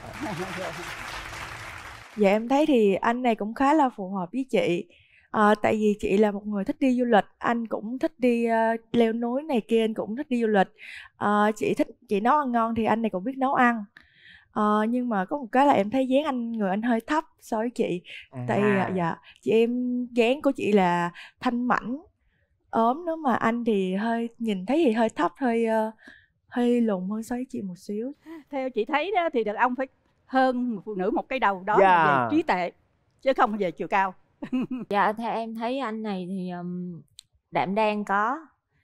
Dạ em thấy thì anh này cũng khá là phù hợp với chị. Tại vì chị là một người thích đi du lịch, anh cũng thích đi leo núi này kia, anh cũng thích đi du lịch. Chị nấu ăn ngon thì anh này cũng biết nấu ăn. Nhưng mà có một cái là em thấy dáng người anh hơi thấp so với chị. Tại dạ chị em dáng của chị là thanh mảnh, ốm nữa, mà anh thì hơi nhìn thấy thì hơi thấp, hơi lùn hơn so với chị một xíu. Theo chị thấy đó thì đàn ông phải hơn phụ nữ một cái đầu, đó là về trí tuệ chứ không về chiều cao. Dạ, theo em thấy anh này thì đảm đang có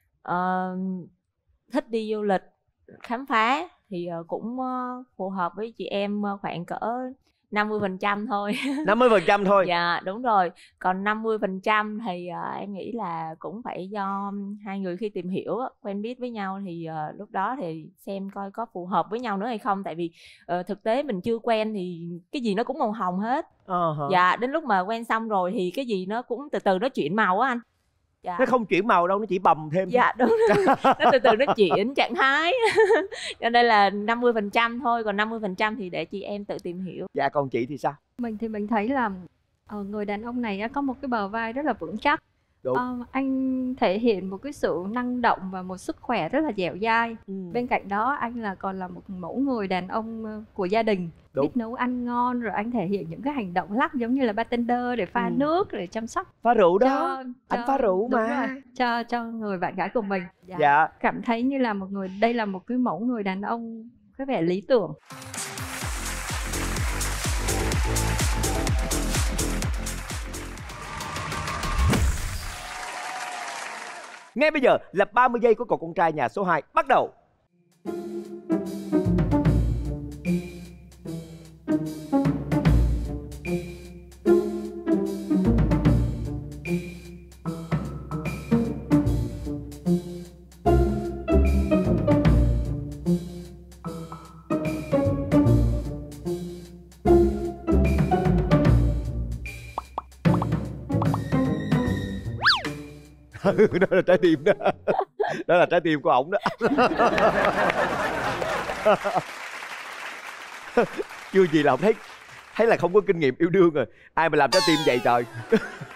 thích đi du lịch khám phá thì cũng phù hợp với chị em khoảng cỡ 50% thôi. 50% thôi. Dạ đúng rồi. Còn 50% thì em nghĩ là cũng phải do hai người khi tìm hiểu quen biết với nhau thì lúc đó thì xem coi có phù hợp với nhau nữa hay không. Tại vì thực tế mình chưa quen thì cái gì nó cũng màu hồng hết. Dạ, đến lúc mà quen xong rồi thì cái gì nó cũng từ từ nó chuyển màu á anh. Dạ. Nó không chuyển màu đâu, nó chỉ bầm thêm. Dạ đúng rồi. Nó từ từ nó chuyển trạng thái. Cho nên là 50% thôi, còn 50% thì để chị em tự tìm hiểu. Dạ, còn chị thì sao? Mình thì mình thấy là người đàn ông này có một cái bờ vai rất là vững chắc. Anh thể hiện một cái sự năng động và một sức khỏe rất là dẻo dai. Bên cạnh đó anh còn là một mẫu người đàn ông của gia đình. Biết nấu ăn ngon, rồi anh thể hiện những cái hành động lắc giống như là bartender để pha nước, để chăm sóc. Pha rượu đó, anh pha rượu mà. Cho người bạn gái của mình. Dạ. Cảm thấy như là đây là một cái mẫu người đàn ông có vẻ lý tưởng. Ngay bây giờ là 30 giây của cậu con trai nhà số 2 bắt đầu. Đó là trái tim đó. Đó là trái tim của ổng đó. Chưa gì là ổng thấy là không có kinh nghiệm yêu đương rồi. Ai mà làm trái tim vậy trời.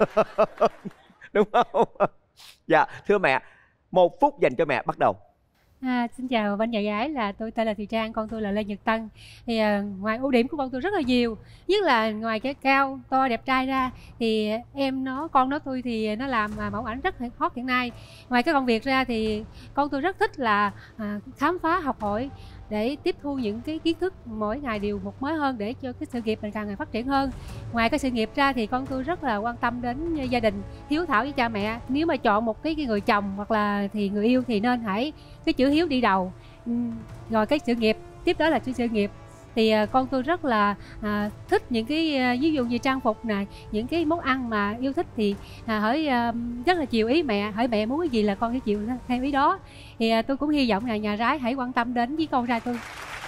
Đúng không? Dạ, thưa mẹ, 1 phút dành cho mẹ, bắt đầu. Xin chào bên nhà gái, là tôi tên là Thùy Trang, con tôi là Lê Nhật Tân. Thì ngoài ưu điểm của con tôi rất là nhiều, nhất là ngoài cái cao to đẹp trai ra thì con nó tôi thì nó làm mẫu ảnh rất hot hiện nay. Ngoài cái công việc ra thì con tôi rất thích là khám phá, học hỏi để tiếp thu những cái kiến thức mỗi ngày đều một mới hơn, để cho cái sự nghiệp mình càng ngày phát triển hơn. Ngoài cái sự nghiệp ra thì con tôi rất là quan tâm đến gia đình, hiếu thảo với cha mẹ. Nếu mà chọn một cái người chồng hoặc là thì người yêu thì nên hãy cái chữ hiếu đi đầu, rồi cái sự nghiệp tiếp đó là sự nghiệp. Thì con tôi rất là thích những cái ví dụ như trang phục này, những cái món ăn mà yêu thích thì hỏi rất là chiều ý mẹ, hỏi mẹ muốn cái gì là con sẽ chịu theo ý đó. Thì tôi cũng hy vọng là nhà gái hãy quan tâm đến với con trai tôi.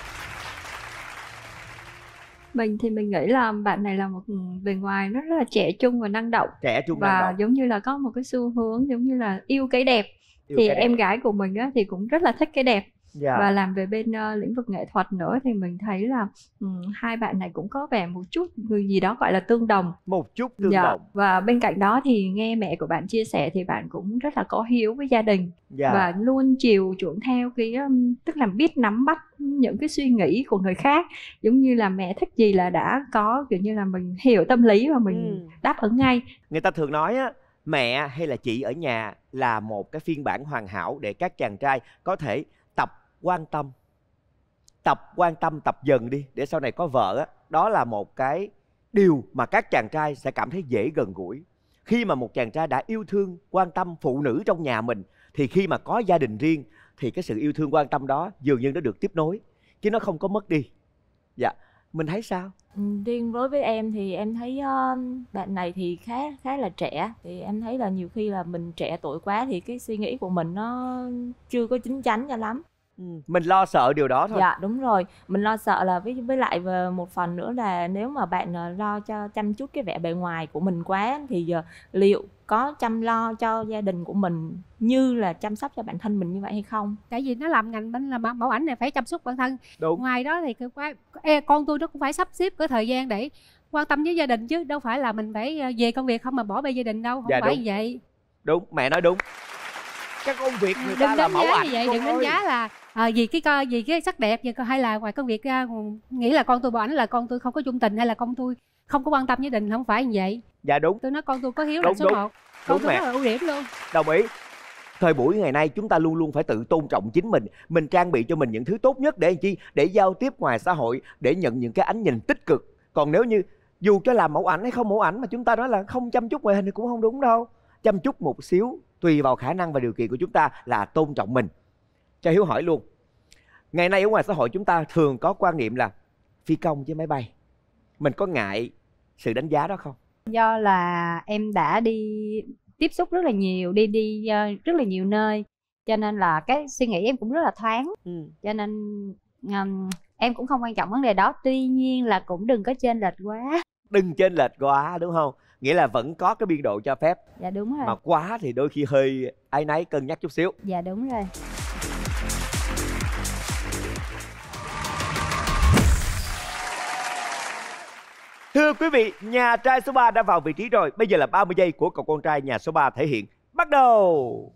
Mình thì mình nghĩ là bạn này là một bề ngoài nó rất là trẻ trung và năng động, và giống như là có một cái xu hướng giống như là yêu cái đẹp. Em gái của mình á, thì cũng rất là thích cái đẹp. Và làm về bên lĩnh vực nghệ thuật nữa thì mình thấy là hai bạn này cũng có vẻ một chút người gì đó gọi là tương đồng. Một chút tương đồng. Và bên cạnh đó thì nghe mẹ của bạn chia sẻ thì bạn cũng rất là có hiếu với gia đình. Và luôn chiều chuộng theo cái tức là biết nắm bắt những cái suy nghĩ của người khác, giống như là mẹ thích gì là đã có kiểu như là mình hiểu tâm lý và mình đáp ứng ngay. Người ta thường nói á, mẹ hay là chị ở nhà là một cái phiên bản hoàn hảo để các chàng trai có thể tập quan tâm, tập dần đi để sau này có vợ á. Đó là một cái điều mà các chàng trai sẽ cảm thấy dễ gần gũi. Khi mà một chàng trai đã yêu thương, quan tâm phụ nữ trong nhà mình thì khi mà có gia đình riêng thì cái sự yêu thương quan tâm đó dường như nó được tiếp nối chứ nó không có mất đi. Dạ, mình thấy sao? Riêng đối với em thì em thấy bạn này thì khá là trẻ. Thì em thấy là nhiều khi là mình trẻ tuổi quá thì cái suy nghĩ của mình nó chưa có chín chắn cho lắm. Mình lo sợ điều đó thôi. Dạ đúng rồi, mình lo sợ là với lại một phần nữa là nếu mà bạn lo cho chăm chút cái vẻ bề ngoài của mình quá thì liệu có chăm lo cho gia đình của mình như là chăm sóc cho bản thân mình như vậy hay không? Tại vì nó làm ngành bên là mẫu ảnh này phải chăm sóc bản thân. Đúng. Ngoài đó thì con tôi nó cũng phải sắp xếp cái thời gian để quan tâm với gia đình chứ đâu phải là mình phải về công việc không mà bỏ bê gia đình đâu, không phải như vậy. Đúng, mẹ nói đúng. Cái công việc người ta là mẫu ảnh như vậy, đừng đánh giá là vì cái sắc đẹp hay là ngoài công việc ra nghĩ là con tôi bỏ ảnh là con tôi không có chung tình hay là con tôi không có quan tâm gia đình, không phải như vậy. Dạ đúng. Tôi nói con tôi có hiếu là số 1. Con tôi rất là ưu điểm luôn. Đồng ý. Thời buổi ngày nay chúng ta luôn luôn phải tự tôn trọng chính mình trang bị cho mình những thứ tốt nhất để làm chi? Để giao tiếp ngoài xã hội, để nhận những cái ánh nhìn tích cực. Còn nếu như dù cho làm mẫu ảnh hay không mẫu ảnh mà chúng ta nói là không chăm chút ngoại hình thì cũng không đúng đâu. Chăm chút một xíu tùy vào khả năng và điều kiện của chúng ta là tôn trọng mình. Cho Hiếu hỏi luôn, ngày nay ở ngoài xã hội chúng ta thường có quan niệm là phi công chứ máy bay. Mình có ngại sự đánh giá đó không? Do là em đã đi tiếp xúc rất là nhiều, đi rất là nhiều nơi, cho nên là cái suy nghĩ em cũng rất là thoáng. Cho nên em cũng không quan trọng vấn đề đó. Tuy nhiên là cũng đừng có chênh lệch quá. Đừng chênh lệch quá đúng không? Nghĩa là vẫn có cái biên độ cho phép. Dạ đúng rồi. Mà quá thì đôi khi hơi áy náy, cân nhắc chút xíu. Dạ đúng rồi. Thưa quý vị, nhà trai số 3 đã vào vị trí rồi. Bây giờ là 30 giây của cậu con trai nhà số 3 thể hiện. Bắt đầu.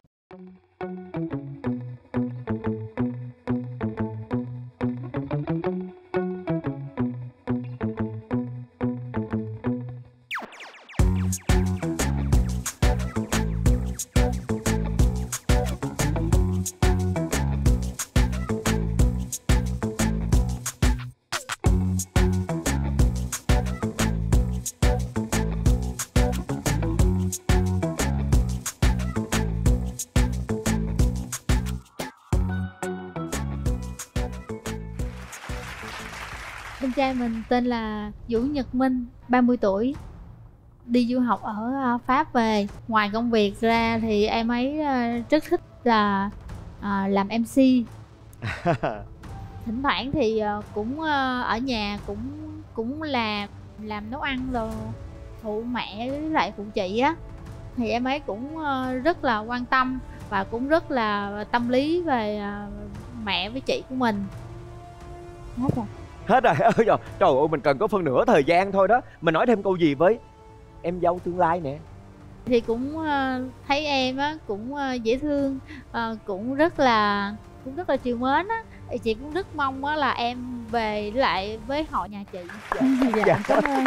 Em trai mình tên là Vũ Nhật Minh, 30 tuổi, đi du học ở Pháp về. Ngoài công việc ra thì em ấy rất thích là làm MC. Thỉnh thoảng thì cũng ở nhà cũng làm nấu ăn rồi phụ mẹ với lại phụ chị á, thì em ấy cũng rất là quan tâm và cũng rất là tâm lý về mẹ với chị của mình. Hết rồi. Hết rồi. Trời ơi, mình cần có phân nửa thời gian thôi đó. Mình nói thêm câu gì với em dâu tương lai nè? Thì cũng thấy em á cũng dễ thương, cũng rất là cũng rất là trìu mến á. Thì chị cũng rất mong á là em về lại với họ nhà chị. Dạ. Cảm ơn.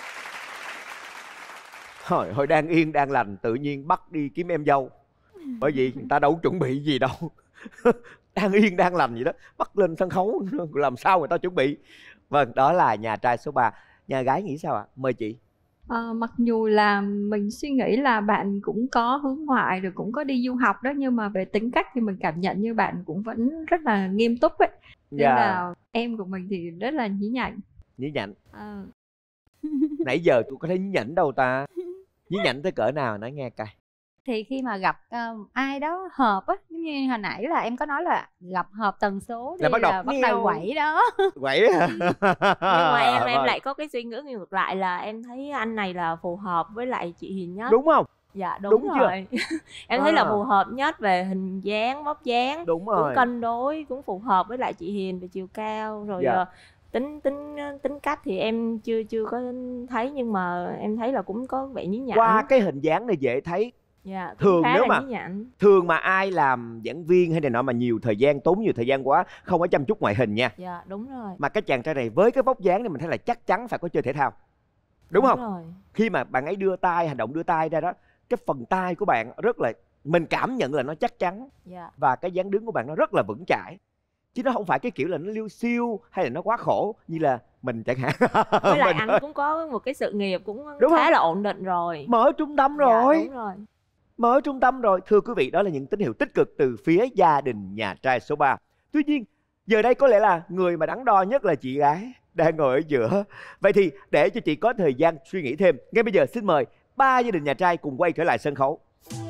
Hồi đang yên đang lành tự nhiên bắt đi kiếm em dâu. Bởi vì người ta đâu có chuẩn bị gì đâu. Đang yên đang lành vậy đó, bắt lên sân khấu làm sao người ta chuẩn bị. Vâng, đó là nhà trai số 3. Nhà gái nghĩ sao ạ? Mời chị. Mặc dù là mình suy nghĩ là bạn cũng có hướng ngoại rồi cũng có đi du học đó, nhưng mà về tính cách thì mình cảm nhận như bạn cũng vẫn rất là nghiêm túc ấy. Nên là em của mình thì rất là nhí nhảnh. Nhí nhảnh. Nãy giờ tôi có thấy nhí nhảnh đâu ta. Nhí nhảnh tới cỡ nào nói nghe coi. Thì khi mà gặp ai đó hợp á, giống như hồi nãy là em có nói là gặp hợp tần số thì là bắt đầu quẩy đó. Quẩy hả? Nhưng mà em lại có cái suy nghĩ ngược lại là em thấy anh này là phù hợp với lại chị Hiền nhất. Đúng không? Dạ đúng rồi. Em thấy là phù hợp nhất về hình dáng, vóc dáng. Đúng rồi. Cũng cân đối, cũng phù hợp với lại chị Hiền về chiều cao rồi. Tính cách thì em chưa có thấy, nhưng mà em thấy là cũng có vẻ nhí nhảnh. Qua cái hình dáng này dễ thấy. Dạ, thường nếu mà ai làm giảng viên hay này nọ mà nhiều thời gian, tốn nhiều thời gian quá, không có chăm chút ngoại hình nha. Dạ đúng rồi. Mà cái chàng trai này với cái vóc dáng này mình thấy là chắc chắn phải có chơi thể thao. Đúng không? Rồi. Khi mà bạn ấy đưa tay, hành động đưa tay ra đó, cái phần tay của bạn rất là, mình cảm nhận là nó chắc chắn. Và cái dáng đứng của bạn nó rất là vững chãi. Chứ nó không phải cái kiểu là nó liêu xiêu hay là nó quá khổ như là mình chẳng hạn. Với lại anh cũng có một cái sự nghiệp cũng khá là ổn định rồi. Mở trung tâm rồi. Dạ, đúng rồi. Mở trung tâm rồi. Thưa quý vị, đó là những tín hiệu tích cực từ phía gia đình nhà trai số 3. Tuy nhiên, giờ đây có lẽ là người mà đắn đo nhất là chị gái đang ngồi ở giữa. Vậy thì để cho chị có thời gian suy nghĩ thêm, ngay bây giờ xin mời 3 gia đình nhà trai cùng quay trở lại sân khấu.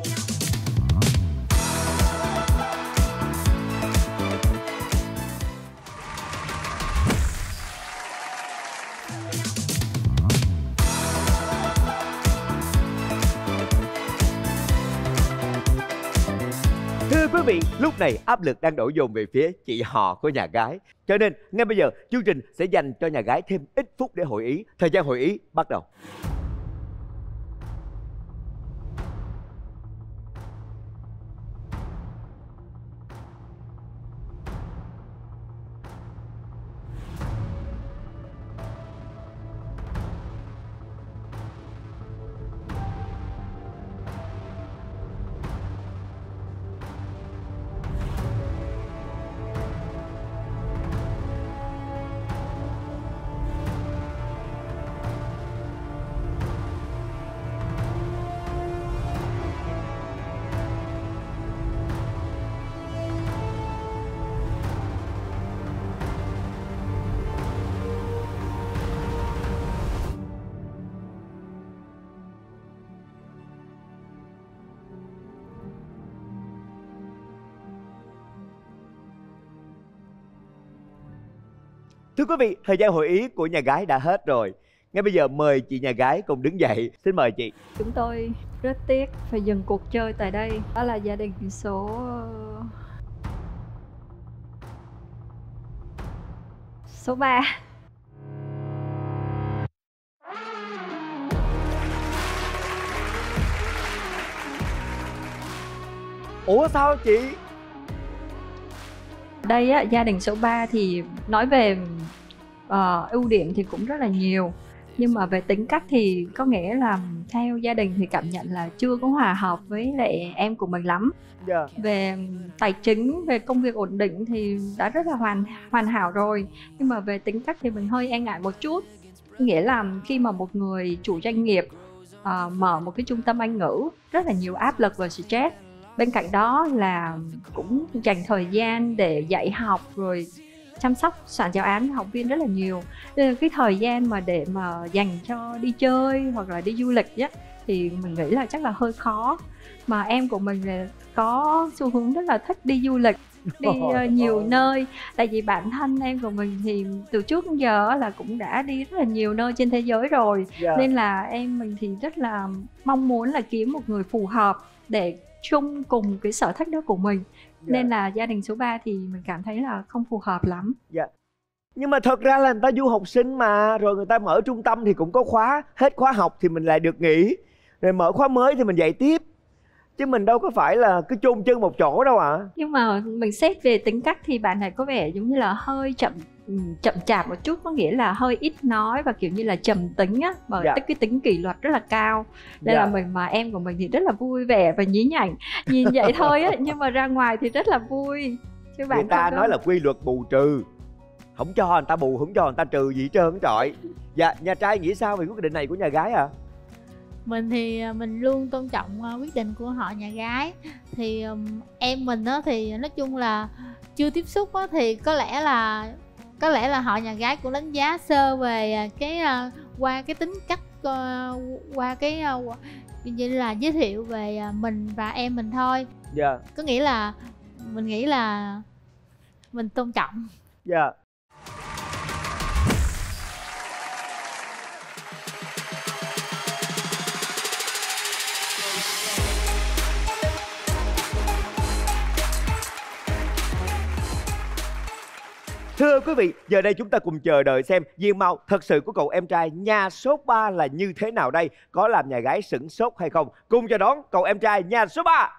Thưa quý vị, lúc này áp lực đang đổ dồn về phía chị họ của nhà gái. Cho nên ngay bây giờ chương trình sẽ dành cho nhà gái thêm ít phút để hội ý. Thời gian hội ý bắt đầu. Thưa quý vị, thời gian hội ý của nhà gái đã hết rồi. Ngay bây giờ mời chị nhà gái cùng đứng dậy. Xin mời chị. Chúng tôi rất tiếc phải dừng cuộc chơi tại đây. Đó là gia đình số 3. Ủa sao chị? Đây á, gia đình số 3 thì nói về ưu điểm thì cũng rất là nhiều. Nhưng mà về tính cách thì có nghĩa là theo gia đình thì cảm nhận là chưa có hòa hợp với lại em của mình lắm. Về tài chính, về công việc ổn định thì đã rất là hoàn hảo rồi. Nhưng mà về tính cách thì mình hơi e ngại một chút. Nghĩa là khi mà một người chủ doanh nghiệp mở một cái trung tâm Anh ngữ, rất là nhiều áp lực và stress. Bên cạnh đó là cũng dành thời gian để dạy học rồi chăm sóc soạn giáo án học viên rất là nhiều. Nên là cái thời gian mà để mà dành cho đi chơi hoặc là đi du lịch á, thì mình nghĩ là chắc là hơi khó. Mà em của mình là có xu hướng rất là thích đi du lịch, đi nhiều nơi. Tại vì bản thân em của mình thì từ trước đến giờ là cũng đã đi rất là nhiều nơi trên thế giới rồi. Nên là em mình thì rất là mong muốn là kiếm một người phù hợp để chung cùng cái sở thích đó của mình. Nên là gia đình số 3 thì mình cảm thấy là không phù hợp lắm. Nhưng mà thật ra là người ta du học sinh mà, rồi người ta mở trung tâm thì cũng có khóa, hết khóa học thì mình lại được nghỉ, rồi mở khóa mới thì mình dạy tiếp. chứ mình đâu có phải là cứ chôn chân một chỗ đâu ạ. Nhưng mà mình xét về tính cách thì bạn này có vẻ giống như là hơi chậm chạp một chút, có nghĩa là hơi ít nói và kiểu như là trầm tính á, mà cái tính kỷ luật rất là cao. Đây là em của mình thì rất là vui vẻ và nhí nhảnh, nhìn vậy thôi á, nhưng mà ra ngoài thì rất là vui. Chứ bạn người ta nói là quy luật bù trừ, không cho người ta bù, không cho người ta trừ gì hết trơn trọi. Dạ, nhà trai nghĩ sao về quyết định này của nhà gái ạ? Mình thì mình luôn tôn trọng quyết định của họ nhà gái. Thì em mình á thì nói chung là chưa tiếp xúc á, thì có lẽ là họ nhà gái cũng đánh giá sơ về cái qua cái tính cách, qua cái như là giới thiệu về mình và em mình thôi. Dạ. Có nghĩa là mình nghĩ là mình tôn trọng. Dạ. Thưa quý vị, giờ đây chúng ta cùng chờ đợi xem diện mạo thật sự của cậu em trai nhà số 3 là như thế nào đây. Có làm nhà gái sửng sốt hay không? Cùng chào đón cậu em trai nhà số 3.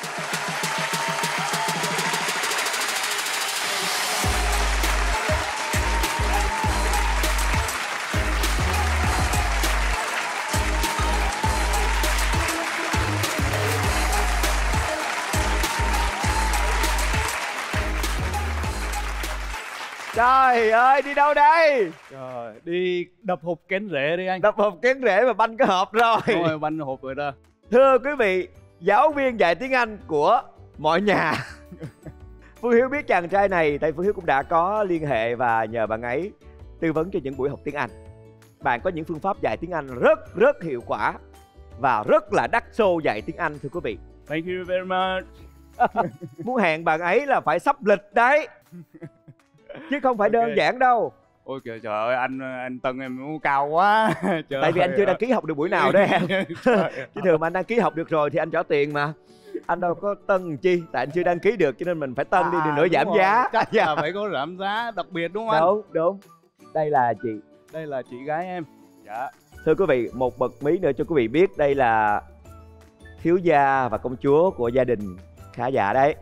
Trời ơi, đi đâu đây? Trời, đi đập hộp kén rễ đi anh. Đập hộp kén rễ mà banh cái hộp rồi. Rồi, banh hộp rồi đó. Thưa quý vị, giáo viên dạy tiếng Anh của mọi nhà. Phương Hiếu biết chàng trai này, tại Phương Hiếu cũng đã có liên hệ và nhờ bạn ấy tư vấn cho những buổi học tiếng Anh. Bạn có những phương pháp dạy tiếng Anh rất hiệu quả và rất là đắt xô dạy tiếng Anh, thưa quý vị. Thank you very much. Muốn hẹn bạn ấy là phải sắp lịch đấy, chứ không phải đơn giản đâu. Ôi trời ơi, anh Tân em cao quá. Trời tại vì anh chưa đăng ký học được buổi nào đấy em. Chứ thường mà anh đăng ký học được rồi thì anh trả tiền mà. Anh đâu có tân chi, tại anh chưa đăng ký được cho nên mình phải tân đi, đừng nữa giảm giá. Chắc là phải có giảm giá đặc biệt đúng không anh? Đúng, đúng. Đây là chị. Đây là chị gái em. Dạ. Thưa quý vị, một bậc mí nữa cho quý vị biết, đây là thiếu gia và công chúa của gia đình khá giả đấy.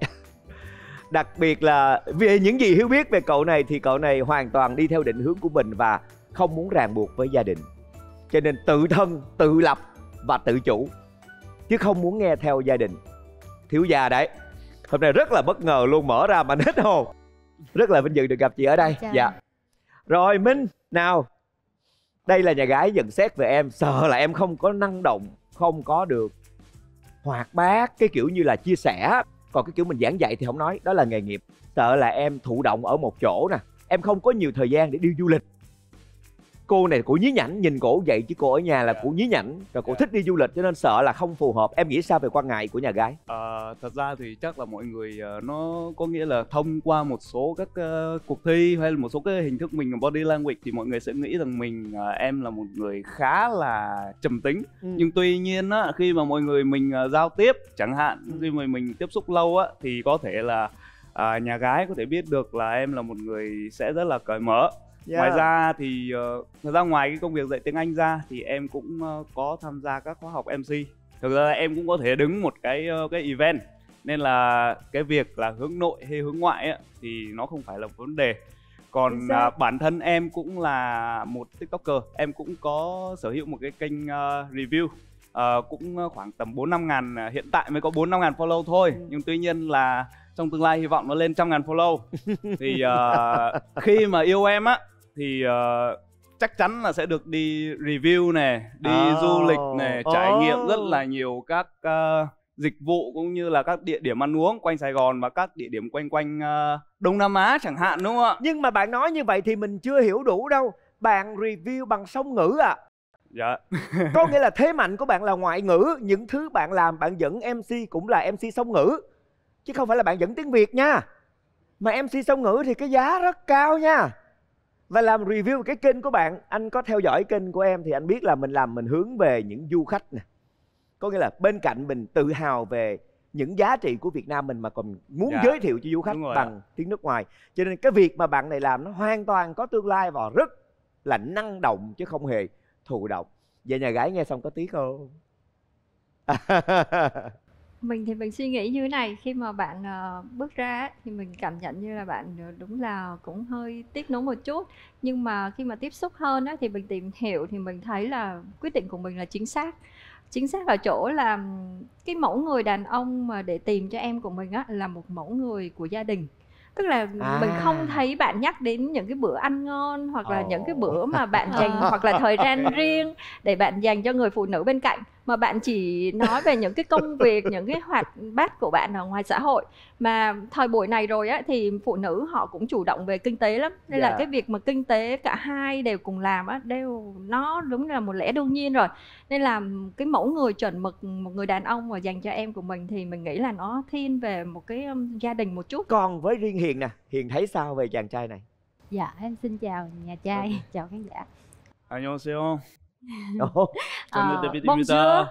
Đặc biệt là về những gì Hiếu biết về cậu này thì cậu này hoàn toàn đi theo định hướng của mình và không muốn ràng buộc với gia đình. Cho nên tự thân, tự lập và tự chủ, chứ không muốn nghe theo gia đình. Thiếu gia đấy. Hôm nay rất là bất ngờ luôn, mở ra mà hết hồn. Rất là vinh dự được gặp chị ở đây. Dạ. Rồi Minh, nào. Đây là nhà gái nhận xét về em. Sợ là em không có năng động, không có được hoạt bát, cái kiểu như là chia sẻ. Còn cái kiểu mình giảng dạy thì không nói, đó là nghề nghiệp. Sợ là em thụ động ở một chỗ nè, em không có nhiều thời gian để đi du lịch. Cô này cổ nhí nhảnh, nhìn cổ vậy chứ cô ở nhà là cổ nhí nhảnh, rồi cổ thích đi du lịch, cho nên sợ là không phù hợp. Em nghĩ sao về quan ngại của nhà gái? Thật ra thì chắc là mọi người nó có nghĩa là thông qua một số các cuộc thi hay là một số cái hình thức mình body language thì mọi người sẽ nghĩ rằng em là một người khá là trầm tính. Nhưng tuy nhiên á, khi mà mọi người mình giao tiếp chẳng hạn, khi mà mình tiếp xúc lâu á thì có thể là nhà gái có thể biết được là em là một người sẽ rất là cởi mở. Ngoài ra thì thật ra ngoài cái công việc dạy tiếng Anh ra thì em cũng có tham gia các khóa học MC. Thực ra em cũng có thể đứng một cái event, nên là cái việc là hướng nội hay hướng ngoại ấy, thì nó không phải là vấn đề. Còn bản thân em cũng là một TikToker, em cũng có sở hữu một cái kênh review, cũng khoảng tầm 4-5 ngàn, hiện tại mới có 4-5 ngàn follow thôi. Nhưng tuy nhiên là trong tương lai hy vọng nó lên 100.000 follow. Thì khi mà yêu em á thì chắc chắn là sẽ được đi review này, đi du lịch này, trải nghiệm rất là nhiều các dịch vụ cũng như là các địa điểm ăn uống quanh Sài Gòn và các địa điểm quanh Đông Nam Á chẳng hạn, đúng không ạ? Nhưng mà bạn nói như vậy thì mình chưa hiểu đủ đâu. Bạn review bằng song ngữ à? Dạ. Có nghĩa là thế mạnh của bạn là ngoại ngữ. Những thứ bạn làm, bạn dẫn MC cũng là MC song ngữ, chứ không phải là bạn dẫn tiếng Việt nha. Mà MC song ngữ thì cái giá rất cao nha. Và làm review cái kênh của bạn, anh có theo dõi kênh của em thì anh biết là mình hướng về những du khách nè. Có nghĩa là bên cạnh mình tự hào về những giá trị của Việt Nam mình mà còn muốn giới thiệu cho du khách bằng tiếng nước ngoài. Cho nên cái việc mà bạn này làm nó hoàn toàn có tương lai và rất là năng động chứ không hề thụ động. Vậy nhà gái nghe xong có tiếc không? Mình thì mình suy nghĩ như thế này, khi mà bạn bước ra thì mình cảm nhận như là bạn đúng là cũng hơi tiếc nuối một chút. Nhưng mà khi mà tiếp xúc hơn thì mình tìm hiểu thì mình thấy là quyết định của mình là chính xác. Chính xác ở chỗ là cái mẫu người đàn ông mà để tìm cho em của mình là một mẫu người của gia đình. Tức là mình không thấy bạn nhắc đến những cái bữa ăn ngon hoặc là những cái bữa mà bạn dành hoặc là thời gian riêng để bạn dành cho người phụ nữ bên cạnh, mà bạn chỉ nói về những cái công việc, những cái hoạt bát của bạn ở ngoài xã hội. Mà thời buổi này rồi thì phụ nữ họ cũng chủ động về kinh tế lắm, nên là cái việc mà kinh tế cả hai đều cùng làm đều nó đúng là một lẽ đương nhiên rồi. Nên là cái mẫu người chuẩn mực, một người đàn ông mà dành cho em của mình thì mình nghĩ là nó thiên về một cái gia đình một chút. Còn với riêng Hiền nè, Hiền thấy sao về chàng trai này? Dạ em xin chào nhà trai, chào khán giả. 안녕하세요. Bonjour.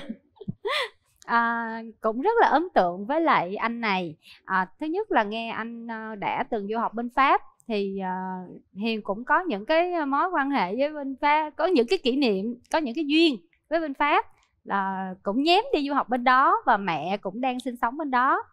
Cũng rất là ấn tượng với lại anh này. Thứ nhất là nghe anh đã từng du học bên Pháp, thì Hiền cũng có những cái mối quan hệ với bên Pháp, có những cái kỷ niệm, có những cái duyên với bên Pháp, là cũng nhém đi du học bên đó và mẹ cũng đang sinh sống bên đó.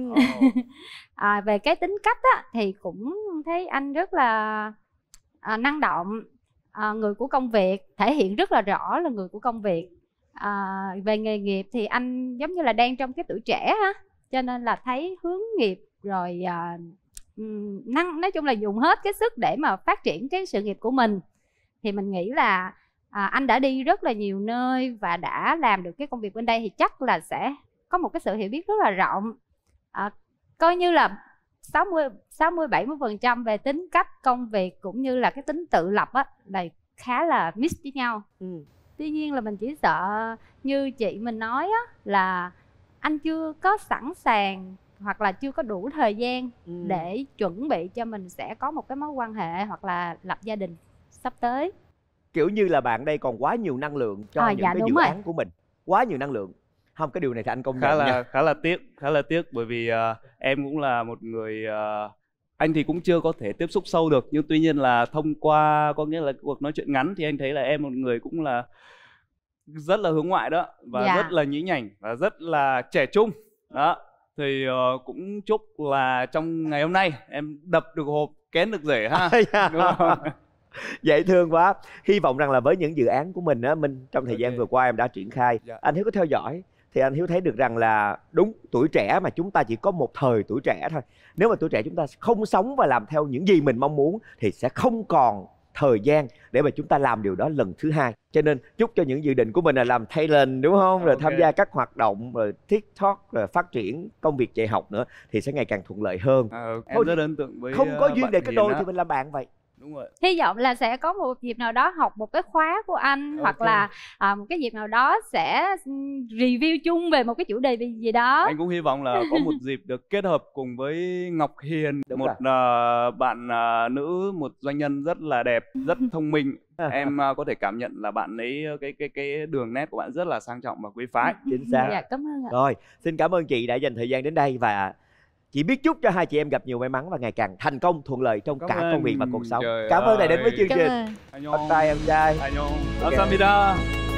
Về cái tính cách thì cũng thấy anh rất là năng động, người của công việc, thể hiện rất là rõ là người của công việc. Về nghề nghiệp thì anh giống như là đang trong cái tuổi trẻ cho nên là thấy hướng nghiệp rồi nói chung là dùng hết cái sức để mà phát triển cái sự nghiệp của mình. Thì mình nghĩ là anh đã đi rất là nhiều nơi và đã làm được cái công việc bên đây, thì chắc là sẽ có một cái sự hiểu biết rất là rộng, coi như là 60-70% về tính cách công việc cũng như là cái tính tự lập là khá là mix với nhau. Tuy nhiên là mình chỉ sợ như chị mình nói là anh chưa có sẵn sàng hoặc là chưa có đủ thời gian để chuẩn bị cho mình sẽ có một cái mối quan hệ hoặc là lập gia đình sắp tới. Kiểu như là bạn đây còn quá nhiều năng lượng cho những cái dự án của mình, quá nhiều năng lượng. Không, cái điều này thì anh công nhận nha. Khá là tiếc bởi vì em cũng là một người anh thì cũng chưa có thể tiếp xúc sâu được, nhưng tuy nhiên là thông qua có nghĩa là cuộc nói chuyện ngắn thì anh thấy là em một người cũng là rất là hướng ngoại đó, và rất là nhí nhảnh và rất là trẻ trung đó. Thì cũng chúc là trong ngày hôm nay em đập được hộp kén được rể ha. Đúng không? Dễ thương quá. Hy vọng rằng là với những dự án của mình Minh trong thời gian vừa qua em đã triển khai, anh Hiếu có theo dõi thì anh Hiếu thấy được rằng là đúng, tuổi trẻ mà chúng ta chỉ có một thời tuổi trẻ thôi. Nếu mà tuổi trẻ chúng ta không sống và làm theo những gì mình mong muốn thì sẽ không còn thời gian để mà chúng ta làm điều đó lần thứ hai. Cho nên chúc cho những dự định của mình là làm talent, đúng không? Rồi tham gia các hoạt động, rồi TikTok, rồi phát triển công việc dạy học nữa thì sẽ ngày càng thuận lợi hơn. Em rất ấn tượng với không có duyên để kết đôi thì mình làm bạn vậy. Đúng rồi. Hy vọng là sẽ có một dịp nào đó học một cái khóa của anh, hoặc là một cái dịp nào đó sẽ review chung về một cái chủ đề gì đó. Anh cũng hy vọng là có một dịp được kết hợp cùng với Ngọc Hiền, một bạn nữ, một doanh nhân rất là đẹp, rất thông minh. Em có thể cảm nhận là bạn ấy cái đường nét của bạn rất là sang trọng và quý phái. Chính xác. Dạ, cảm ơn ạ. Rồi, xin cảm ơn chị đã dành thời gian đến đây, và chỉ biết chúc cho hai chị em gặp nhiều may mắn và ngày càng thành công thuận lợi trong cả công việc và cuộc sống. Cảm ơn đã đến với chương trình. Bắt tay em trai. 감사합니다.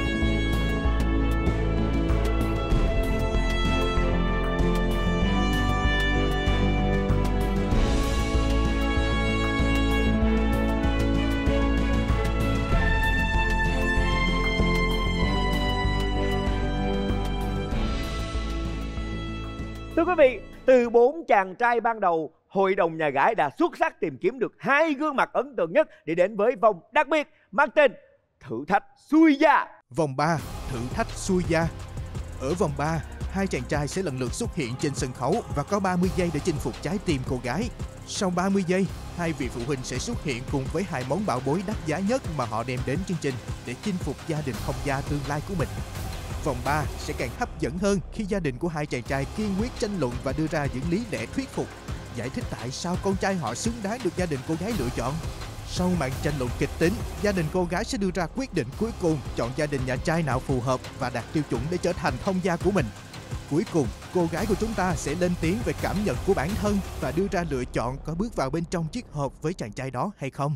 Thưa quý vị, từ 4 chàng trai ban đầu, hội đồng nhà gái đã xuất sắc tìm kiếm được 2 gương mặt ấn tượng nhất để đến với vòng đặc biệt mang tên Thử thách Xuôi Da. Vòng 3, Thử thách Xuôi Da. Ở vòng 3, hai chàng trai sẽ lần lượt xuất hiện trên sân khấu và có 30 giây để chinh phục trái tim cô gái. Sau 30 giây, hai vị phụ huynh sẽ xuất hiện cùng với 2 món bảo bối đắt giá nhất mà họ đem đến chương trình để chinh phục gia đình thông gia tương lai của mình. Vòng 3 sẽ càng hấp dẫn hơn khi gia đình của hai chàng trai kiên quyết tranh luận và đưa ra những lý lẽ thuyết phục, giải thích tại sao con trai họ xứng đáng được gia đình cô gái lựa chọn. Sau màn tranh luận kịch tính, gia đình cô gái sẽ đưa ra quyết định cuối cùng chọn gia đình nhà trai nào phù hợp và đạt tiêu chuẩn để trở thành thông gia của mình. Cuối cùng, cô gái của chúng ta sẽ lên tiếng về cảm nhận của bản thân và đưa ra lựa chọn có bước vào bên trong chiếc hộp với chàng trai đó hay không.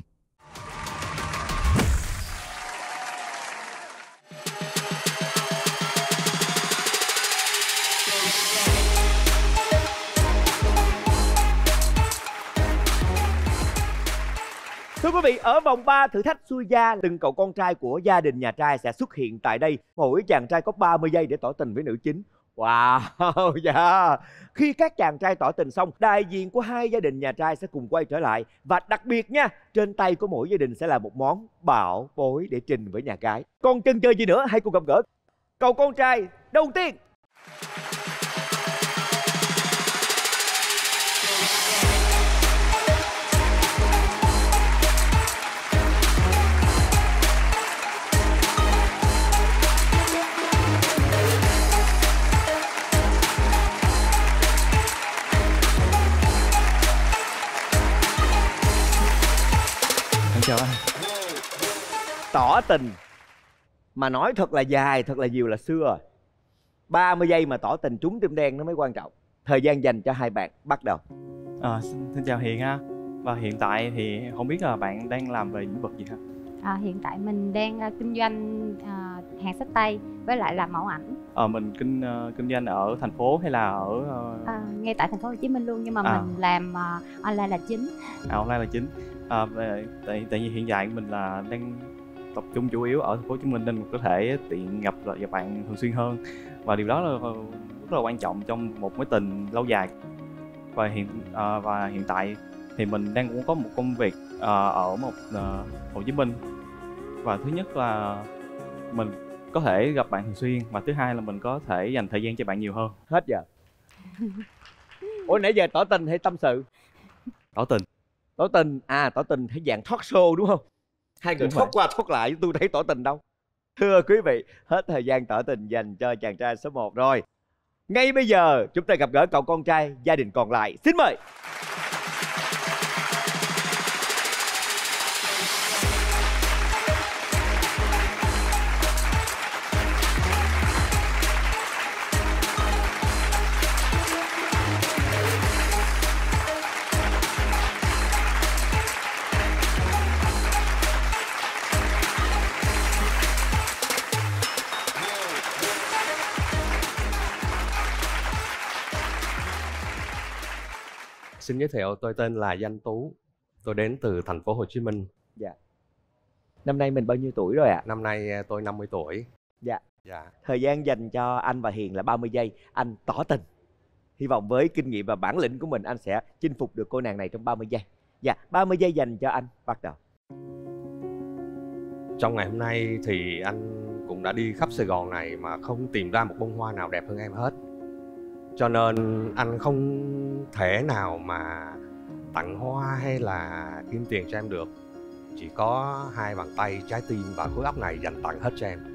Thưa quý vị, ở vòng 3 thử thách xui gia, từng cậu con trai của gia đình nhà trai sẽ xuất hiện tại đây. Mỗi chàng trai có 30 giây để tỏ tình với nữ chính. Wow, yeah. Khi các chàng trai tỏ tình xong, đại diện của hai gia đình nhà trai sẽ cùng quay trở lại. Và đặc biệt nha, trên tay của mỗi gia đình sẽ là một món bảo bối để trình với nhà gái. Còn chần chờ gì nữa, hãy cùng gặp gỡ cậu con trai đầu tiên. Chào anh. Tỏ tình mà nói thật là dài, thật là nhiều là xưa rồi. 30 giây mà tỏ tình trúng tim đen nó mới quan trọng. Thời gian dành cho hai bạn, bắt đầu. Xin chào Hiền ha. Và hiện tại thì không biết là bạn đang làm về lĩnh vực gì ha? Hiện tại mình đang kinh doanh hàng xách tay với lại làm mẫu ảnh. Mình kinh doanh ở thành phố hay là ở ngay tại thành phố Hồ Chí Minh luôn, nhưng mà mình làm online là chính. Online là chính. Tại vì hiện tại mình là đang tập trung chủ yếu ở thành phố Hồ Chí Minh nên có thể tiện gặp lại bạn thường xuyên hơn, và điều đó là rất là quan trọng trong một mối tình lâu dài. Và hiện tại thì mình đang cũng có một công việc ở Hồ Chí Minh, và thứ nhất là mình có thể gặp bạn thường xuyên, và thứ hai là mình có thể dành thời gian cho bạn nhiều hơn. Hết giờ. Ủa nãy giờ tỏ tình hay tâm sự? Tỏ tình. Tỏ tình, tỏ tình hay dạng talk show đúng không? Hai người thoát qua thoát lại, tôi thấy tỏ tình đâu. Thưa quý vị, hết thời gian tỏ tình dành cho chàng trai số 1 rồi. Ngay bây giờ chúng ta gặp gỡ cậu con trai gia đình còn lại. Xin mời. Xin giới thiệu, tôi tên là Danh Tú. Tôi đến từ thành phố Hồ Chí Minh. Dạ. Năm nay mình bao nhiêu tuổi rồi ạ? Năm nay tôi 50 tuổi. Dạ. Dạ. Thời gian dành cho anh và Hiền là 30 giây. Anh tỏ tình. Hy vọng với kinh nghiệm và bản lĩnh của mình, anh sẽ chinh phục được cô nàng này trong 30 giây. Dạ, 30 giây dành cho anh. Bắt đầu. Trong ngày hôm nay thì anh cũng đã đi khắp Sài Gòn này mà không tìm ra một bông hoa nào đẹp hơn em hết. Cho nên anh không thể nào mà tặng hoa hay là kiếm tiền cho em được. Chỉ có hai bàn tay, trái tim và khối óc này dành tặng hết cho em.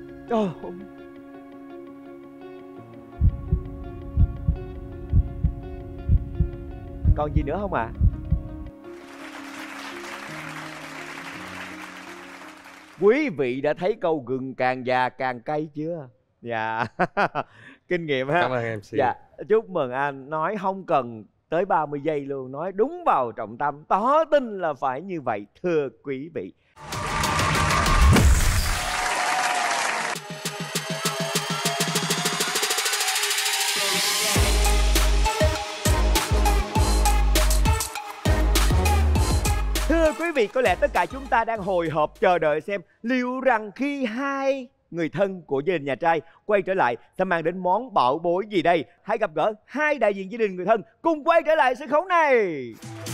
Còn gì nữa không ạ? Quý vị đã thấy câu gừng càng già càng cay chưa? Dạ. Kinh nghiệm ha. Cảm ơn MC. Dạ, chúc mừng anh. Nói không cần tới 30 giây luôn, nói đúng vào trọng tâm. Tỏ tình là phải như vậy, thưa quý vị. Thưa quý vị, có lẽ tất cả chúng ta đang hồi hộp chờ đợi xem liệu rằng khi hai người thân của gia đình nhà trai quay trở lại sẽ mang đến món bảo bối gì đây. Hãy gặp gỡ hai đại diện gia đình người thân cùng quay trở lại sân khấu này.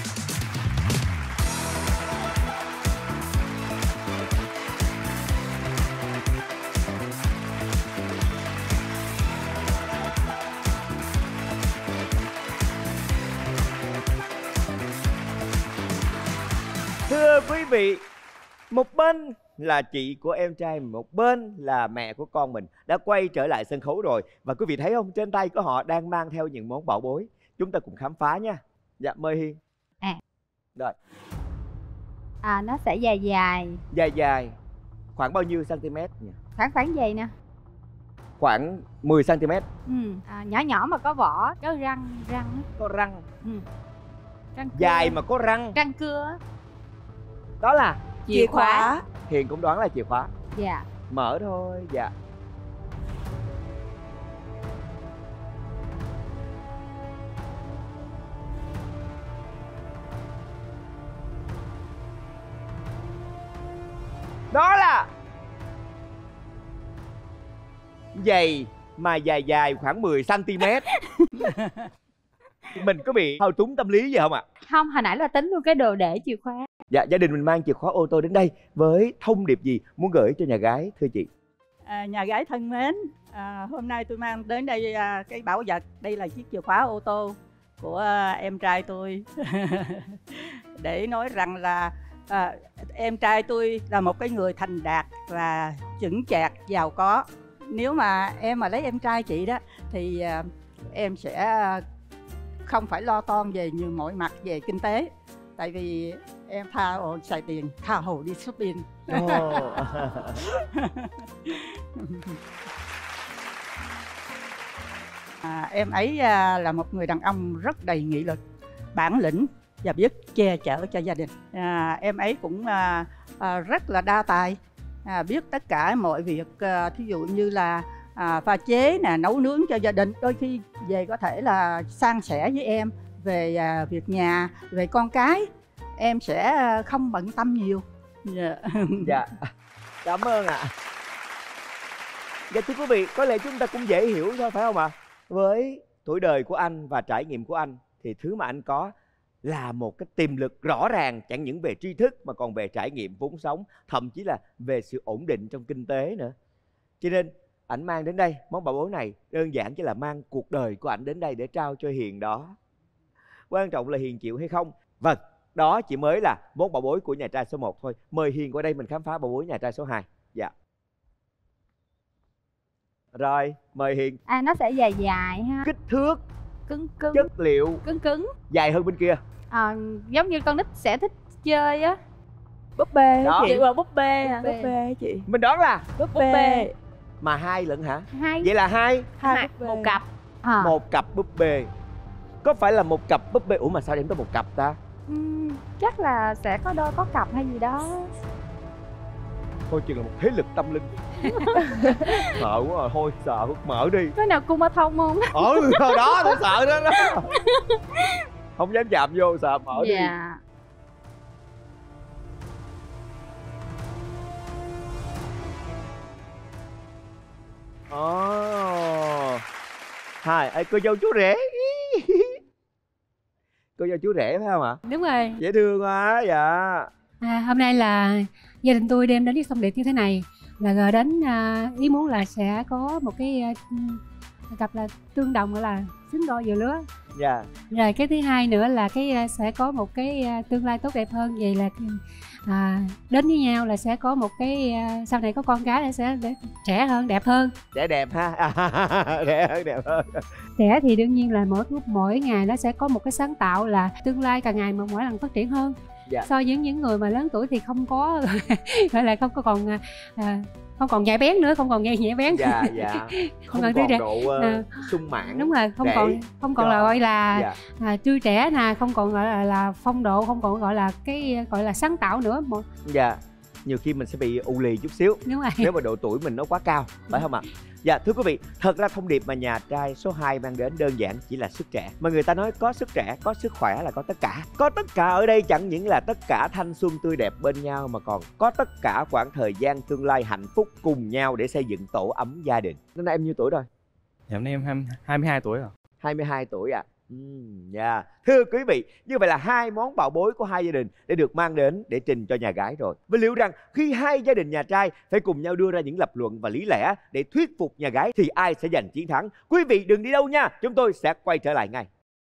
Thưa quý vị, một bên là chị của em trai, một bên là mẹ của con mình đã quay trở lại sân khấu rồi. Và quý vị thấy không, trên tay của họ đang mang theo những món bảo bối. Chúng ta cùng khám phá nha. Dạ, mời Hiền. Rồi. Nó sẽ dài dài. Dài dài. Khoảng bao nhiêu cm nhỉ? Khoảng vậy nè. Khoảng 10 cm. Nhỏ nhỏ mà có vỏ, có răng. Có răng. Răng dài mà có răng. Răng cưa. Đó là chìa khóa. Hiền cũng đoán là chìa khóa. Dạ. Mở thôi. Dạ. Giày mà dài khoảng 10 cm. Mình có bị thao túng tâm lý gì không ạ? Không, hồi nãy là tính luôn cái đồ để chìa khóa. Dạ, gia đình mình mang chìa khóa ô tô đến đây với thông điệp gì muốn gửi cho nhà gái thưa chị? Nhà gái thân mến, hôm nay tôi mang đến đây cái bảo vật. Đây là chiếc chìa khóa ô tô của em trai tôi. Để nói rằng là em trai tôi là một cái người thành đạt và chững chạc, giàu có. Nếu mà em mà lấy em trai chị đó thì em sẽ không phải lo toan về nhiều mọi mặt về kinh tế. Tại vì em tha hồ xài tiền, tha hồ đi shopping. Em ấy là một người đàn ông rất đầy nghị lực, bản lĩnh và biết che chở cho gia đình. Em ấy cũng rất là đa tài, biết tất cả mọi việc, thí dụ như là pha chế nè, nấu nướng cho gia đình. Đôi khi về có thể là san sẻ với em về việc nhà, về con cái. Em sẽ không bận tâm nhiều. Dạ, cảm ơn ạ. Dạ thưa quý vị, có lẽ chúng ta cũng dễ hiểu thôi phải không ạ? Với tuổi đời của anh và trải nghiệm của anh thì thứ mà anh có là một cái tiềm lực rõ ràng, chẳng những về tri thức mà còn về trải nghiệm vốn sống, thậm chí là về sự ổn định trong kinh tế nữa. Cho nên ảnh mang đến đây món bảo bối này đơn giản chỉ là mang cuộc đời của ảnh đến đây để trao cho Hiền đó. Quan trọng là Hiền chịu hay không. Vâng, đó chỉ mới là món bảo bối của nhà trai số 1 thôi. Mời Hiền qua đây mình khám phá bảo bối nhà trai số 2. Dạ. Rồi, mời Hiền. Nó sẽ dài dài ha. Kích thước, cứng, chất liệu cứng. Dài hơn bên kia. Giống như con nít sẽ thích chơi á. Búp bê đó. chị. Búp bê hả? Búp bê chị. Mình đoán là Búp bê. Mà 2 lận hả? 2. Vậy là 2 một cặp. Một cặp búp bê. Có phải là một cặp búp bê? Ủa mà sao đem tới một cặp ta? Chắc là sẽ có đôi có cặp hay gì đó. Thôi chừng là một thế lực tâm linh. Sợ quá rồi, thôi sợ, mở đi. Có nào cung ma thông không? Đó, tôi sợ đó. Không dám chạm vô, sợ, mở đi. Hai, cô dâu chú rể. Cô dâu chú rể phải không ạ? Đúng rồi. Dễ thương quá, dạ. Hôm nay là gia đình tôi đem đến cái thông điệp như thế này, là gửi đến ý muốn là sẽ có một cái cặp là tương đồng, gọi là xứng đôi vừa lứa. Dạ. Rồi cái thứ hai nữa là cái sẽ có một cái tương lai tốt đẹp hơn. Vậy là đến với nhau là sẽ có một cái sau này có con cái là sẽ trẻ hơn, đẹp hơn. Trẻ đẹp ha. Trẻ hơn, đẹp hơn. Trẻ thì đương nhiên là mỗi ngày nó sẽ có một cái sáng tạo, là tương lai càng ngày mà mỗi lần phát triển hơn. Dạ. So với những người mà lớn tuổi thì không có gọi là không còn nhạy bén nữa, không còn nhạy bén. Dạ. Không còn độ sung mãn. Đúng rồi, không còn là gọi là tươi trẻ nè, không còn gọi là phong độ, không còn gọi là cái gọi là sáng tạo nữa. Dạ. Nhiều khi mình sẽ bị ù lì chút xíu. Đúng rồi. Nếu mà độ tuổi mình nó quá cao, phải không ạ? Dạ thưa quý vị, thật ra thông điệp mà nhà trai số 2 mang đến đơn giản chỉ là sức trẻ. Mà người ta nói có sức trẻ, có sức khỏe là có tất cả. Có tất cả ở đây chẳng những là tất cả thanh xuân tươi đẹp bên nhau, mà còn có tất cả quãng thời gian tương lai hạnh phúc cùng nhau để xây dựng tổ ấm gia đình. Nên em nhiêu tuổi rồi? Dạ hôm nay em 22 tuổi rồi. 22 tuổi ạ. Dạ. Thưa quý vị, như vậy là 2 món bảo bối của 2 gia đình để được mang đến để trình cho nhà gái rồi. Và liệu rằng khi 2 gia đình nhà trai phải cùng nhau đưa ra những lập luận và lý lẽ để thuyết phục nhà gái thì ai sẽ giành chiến thắng? Quý vị đừng đi đâu nha, chúng tôi sẽ quay trở lại ngay.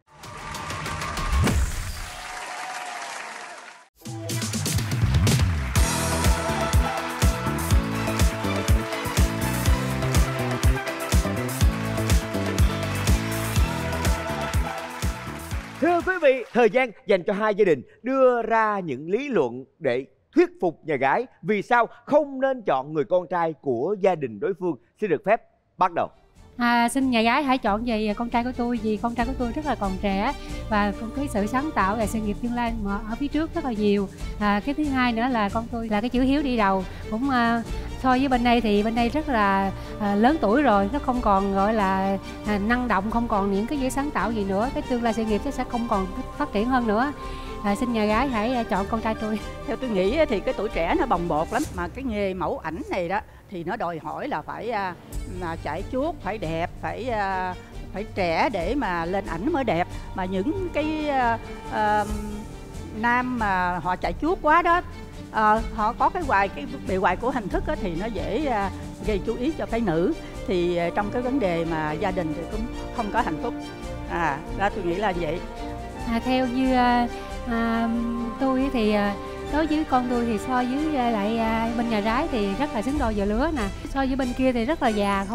Thưa quý vị, thời gian dành cho 2 gia đình đưa ra những lý luận để thuyết phục nhà gái vì sao không nên chọn người con trai của gia đình đối phương. Xin được phép bắt đầu. Xin nhà gái hãy chọn về con trai của tôi, vì con trai của tôi rất là còn trẻ và có cái sự sáng tạo và sự nghiệp tương lai mà ở phía trước rất là nhiều. Cái thứ hai nữa là con tôi là cái chữ hiếu đi đầu, cũng so với bên đây thì bên đây rất là lớn tuổi rồi, nó không còn gọi là năng động, không còn những cái sáng tạo gì nữa, cái tương lai sự nghiệp nó sẽ không còn phát triển hơn nữa. Xin nhà gái hãy chọn con trai tôi. Theo tôi nghĩ thì cái tuổi trẻ nó bồng bột lắm, mà cái nghề mẫu ảnh này đó thì nó đòi hỏi là phải chải chuốt, phải đẹp, phải trẻ để mà lên ảnh mới đẹp. Mà những cái nam mà họ chải chuốt quá đó, họ có cái bề ngoài của hình thức á, thì nó dễ gây chú ý cho phái nữ. Thì trong cái vấn đề mà gia đình thì cũng không có hạnh phúc. Đó tôi nghĩ là vậy. Theo như tôi thì đối với con tôi thì so với lại bên nhà gái thì rất là xứng đôi giờ lứa nè. So với bên kia thì rất là già,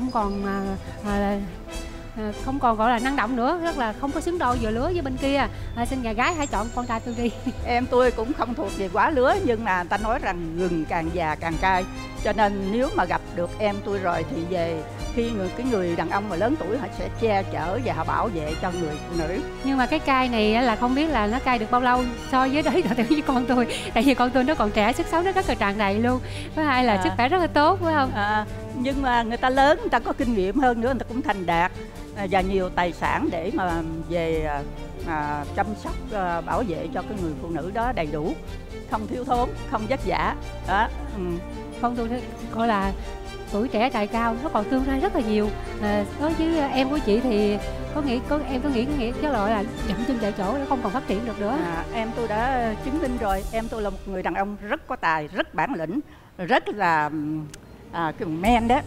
không còn gọi là năng động nữa, rất là không có xứng đôi giờ lứa với bên kia. Xin nhà gái hãy chọn con trai tôi đi. Em tôi cũng không thuộc về quá lứa, nhưng mà ta nói rằng gừng càng già càng cay, cho nên nếu mà gặp được em tôi rồi thì về khi người đàn ông mà lớn tuổi họ sẽ che chở và họ bảo vệ cho người phụ nữ. Nhưng mà cái cay này là không biết là nó cay được bao lâu so với đối tượng với con tôi, tại vì con tôi nó còn trẻ, sức sống nó rất là tràn đầy luôn, với hai là sức khỏe rất là tốt, phải không? Nhưng mà người ta lớn, người ta có kinh nghiệm hơn nữa, người ta cũng thành đạt và nhiều tài sản để mà về chăm sóc, bảo vệ cho cái người phụ nữ đó đầy đủ, không thiếu thốn, không vất vả đó. Con tôi gọi là tuổi trẻ tài cao, nó còn tương lai rất là nhiều. Đối với em của chị thì em có nghĩ cái loại là dậm chân tại chỗ, nó không còn phát triển được nữa. Em tôi đã chứng minh rồi, em tôi là một người đàn ông rất có tài, rất bản lĩnh, rất là cái men đó.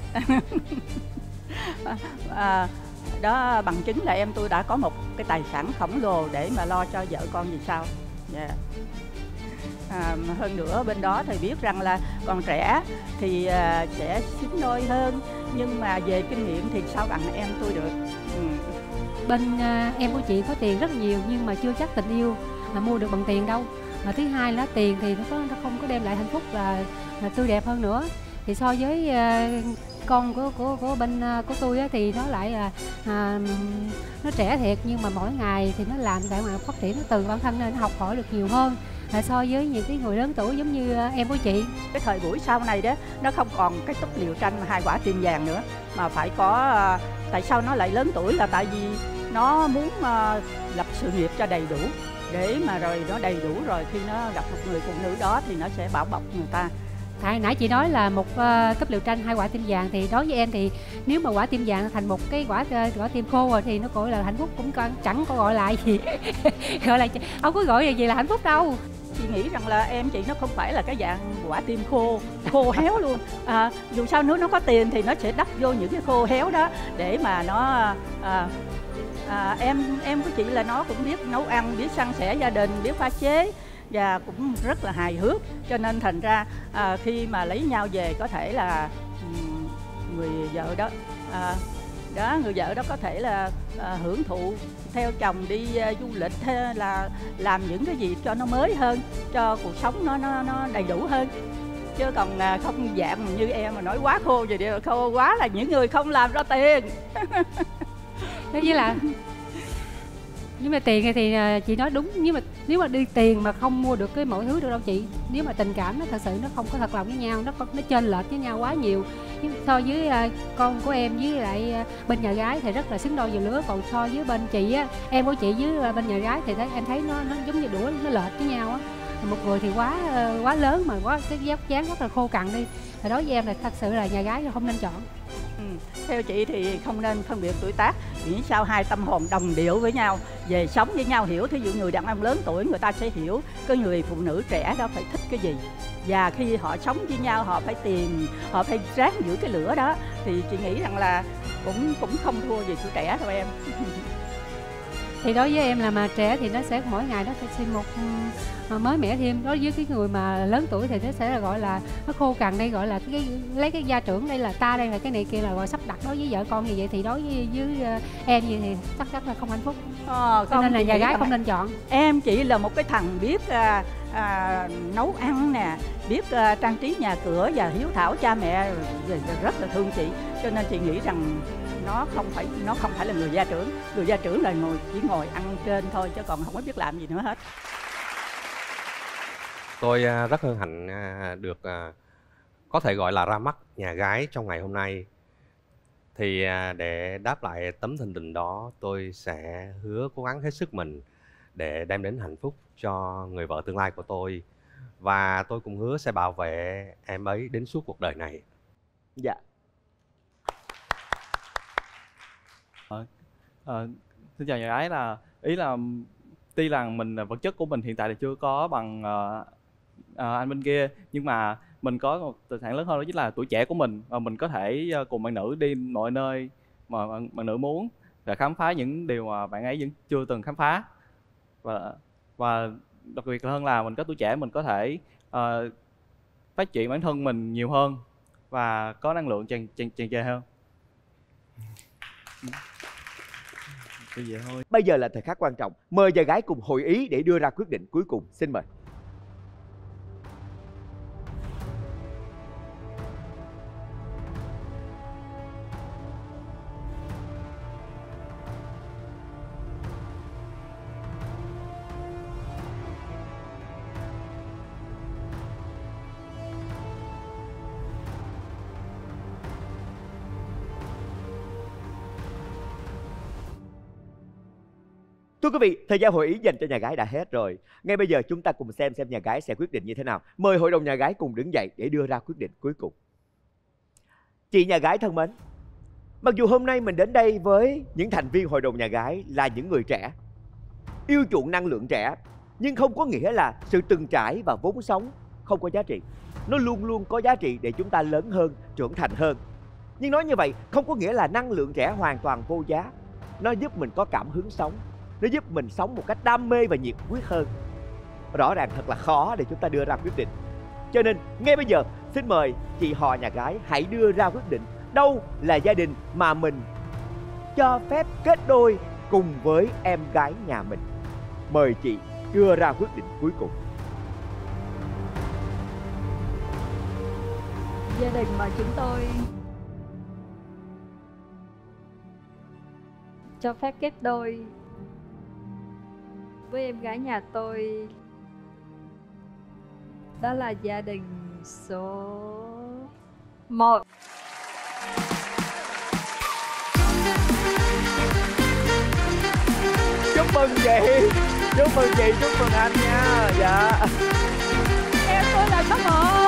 Đó bằng chứng là em tôi đã có một cái tài sản khổng lồ để mà lo cho vợ con vì sao. Hơn nữa bên đó thì biết rằng là còn trẻ thì sẽ xứng đôi hơn, nhưng mà về kinh nghiệm thì sao bằng em tôi được. Bên em của chị có tiền rất nhiều nhưng mà chưa chắc tình yêu là mua được bằng tiền đâu. Mà thứ hai là tiền thì nó không có đem lại hạnh phúc là tươi đẹp hơn nữa. Thì so với con của bên của tôi á, thì nó lại là nó trẻ thiệt, nhưng mà mỗi ngày thì nó làm để mà phát triển nó từ bản thân nên nó học hỏi được nhiều hơn so với những cái người lớn tuổi giống như em của chị. Cái thời buổi sau này đó, nó không còn cái túp liều tranh hai quả tim vàng nữa, mà phải có tại sao nó lại lớn tuổi là tại vì nó muốn lập sự nghiệp cho đầy đủ, để mà rồi nó đầy đủ rồi khi nó gặp một người phụ nữ đó thì nó sẽ bảo bọc người ta. Nãy chị nói là một túp liều tranh hai quả tim vàng, thì đối với em thì nếu mà quả tim vàng thành một cái quả tim khô rồi thì nó gọi là hạnh phúc cũng chẳng có gọi lại gì. Gọi là không có gọi là gì là hạnh phúc đâu. Chị nghĩ rằng là em chị nó không phải là cái dạng quả tim khô héo luôn. Dù sao nếu nó có tiền thì nó sẽ đắp vô những cái khô héo đó để mà nó em của chị là nó cũng biết nấu ăn, biết san sẻ gia đình, biết pha chế và cũng rất là hài hước, cho nên thành ra khi mà lấy nhau về có thể là người vợ đó người vợ đó có thể là hưởng thụ theo chồng đi du lịch, hay là làm những cái gì cho nó mới hơn, cho cuộc sống nó đầy đủ hơn. Chứ còn không dạng như em mà nói quá khô vậy, khô quá là những người không làm ra tiền. Nói với là nhưng mà tiền thì chị nói đúng, nhưng mà nếu mà đi tiền mà không mua được cái mọi thứ được đâu chị. Nếu mà tình cảm nó thật sự nó không có thật lòng với nhau, nó chênh lệch với nhau quá nhiều. So với con của em với lại bên nhà gái thì rất là xứng đôi về lứa, còn so với bên chị á, em của chị với bên nhà gái thì em thấy nó giống như đũa nó lệch với nhau á. Một người thì quá lớn mà quá cái dốc dáng rất là khô cằn đi. Và đối với em là thật sự là nhà gái không nên chọn. Theo chị thì không nên phân biệt tuổi tác, vì sao hai tâm hồn đồng điệu với nhau, về sống với nhau hiểu. Thí dụ người đàn ông lớn tuổi người ta sẽ hiểu cái người phụ nữ trẻ đó phải thích cái gì, và khi họ sống với nhau họ phải ráng giữ cái lửa đó, thì chị nghĩ rằng là cũng không thua về tuổi trẻ thôi em. Thì đối với em là mà trẻ thì nó sẽ mỗi ngày nó sẽ xin một mới mẻ thêm. Đối với cái người mà lớn tuổi thì nó sẽ là gọi là nó khô cằn, đây gọi là lấy cái gia trưởng, đây là ta, đây là cái này kia là gọi sắp đặt. Đối với vợ con như vậy thì đối với em gì thì chắc chắn là không hạnh phúc. Cho nên là nhà gái không nên chọn. Em chỉ là một cái thằng biết nấu ăn nè, biết trang trí nhà cửa và hiếu thảo cha mẹ, rất là thương chị, cho nên chị nghĩ rằng nó không phải là người gia trưởng. Người gia trưởng là chỉ ngồi ăn trên thôi, chứ còn không có biết làm gì nữa hết. Tôi rất hân hạnh được có thể gọi là ra mắt nhà gái trong ngày hôm nay. Thì để đáp lại tấm thân tình đó, tôi sẽ hứa cố gắng hết sức mình để đem đến hạnh phúc cho người vợ tương lai của tôi. Và tôi cũng hứa sẽ bảo vệ em ấy đến suốt cuộc đời này. Dạ. Xin chào nhà gái, là ý là tuy là mình vật chất của mình hiện tại thì chưa có bằng anh bên kia, nhưng mà mình có một tài sản lớn hơn, đó chính là tuổi trẻ của mình, và mình có thể cùng bạn nữ đi mọi nơi mà bạn nữ muốn, và khám phá những điều mà bạn ấy vẫn chưa từng khám phá. Và đặc biệt hơn là mình có tuổi trẻ, mình có thể phát triển bản thân mình nhiều hơn và có năng lượng tràn trề hơn. Vậy thôi. Bây giờ là thời khắc quan trọng, mời trai gái cùng hội ý để đưa ra quyết định cuối cùng. Xin mời. Thưa quý vị, thời gian hội ý dành cho nhà gái đã hết rồi. Ngay bây giờ chúng ta cùng xem nhà gái sẽ quyết định như thế nào. Mời hội đồng nhà gái cùng đứng dậy để đưa ra quyết định cuối cùng. Chị nhà gái thân mến, mặc dù hôm nay mình đến đây với những thành viên hội đồng nhà gái là những người trẻ, yêu chuộng năng lượng trẻ, nhưng không có nghĩa là sự từng trải và vốn sống không có giá trị. Nó luôn luôn có giá trị để chúng ta lớn hơn, trưởng thành hơn. Nhưng nói như vậy không có nghĩa là năng lượng trẻ hoàn toàn vô giá. Nó giúp mình có cảm hứng sống, nó giúp mình sống một cách đam mê và nhiệt huyết hơn. Rõ ràng thật là khó để chúng ta đưa ra quyết định. Cho nên ngay bây giờ xin mời chị họ nhà gái hãy đưa ra quyết định đâu là gia đình mà mình cho phép kết đôi cùng với em gái nhà mình. Mời chị đưa ra quyết định cuối cùng. Gia đình mà chúng tôi cho phép kết đôi với em gái nhà tôi đó là gia đình số 1. Chúc mừng chị, chúc mừng chị, chúc mừng anh nha. Dạ. Em tôi là số 1.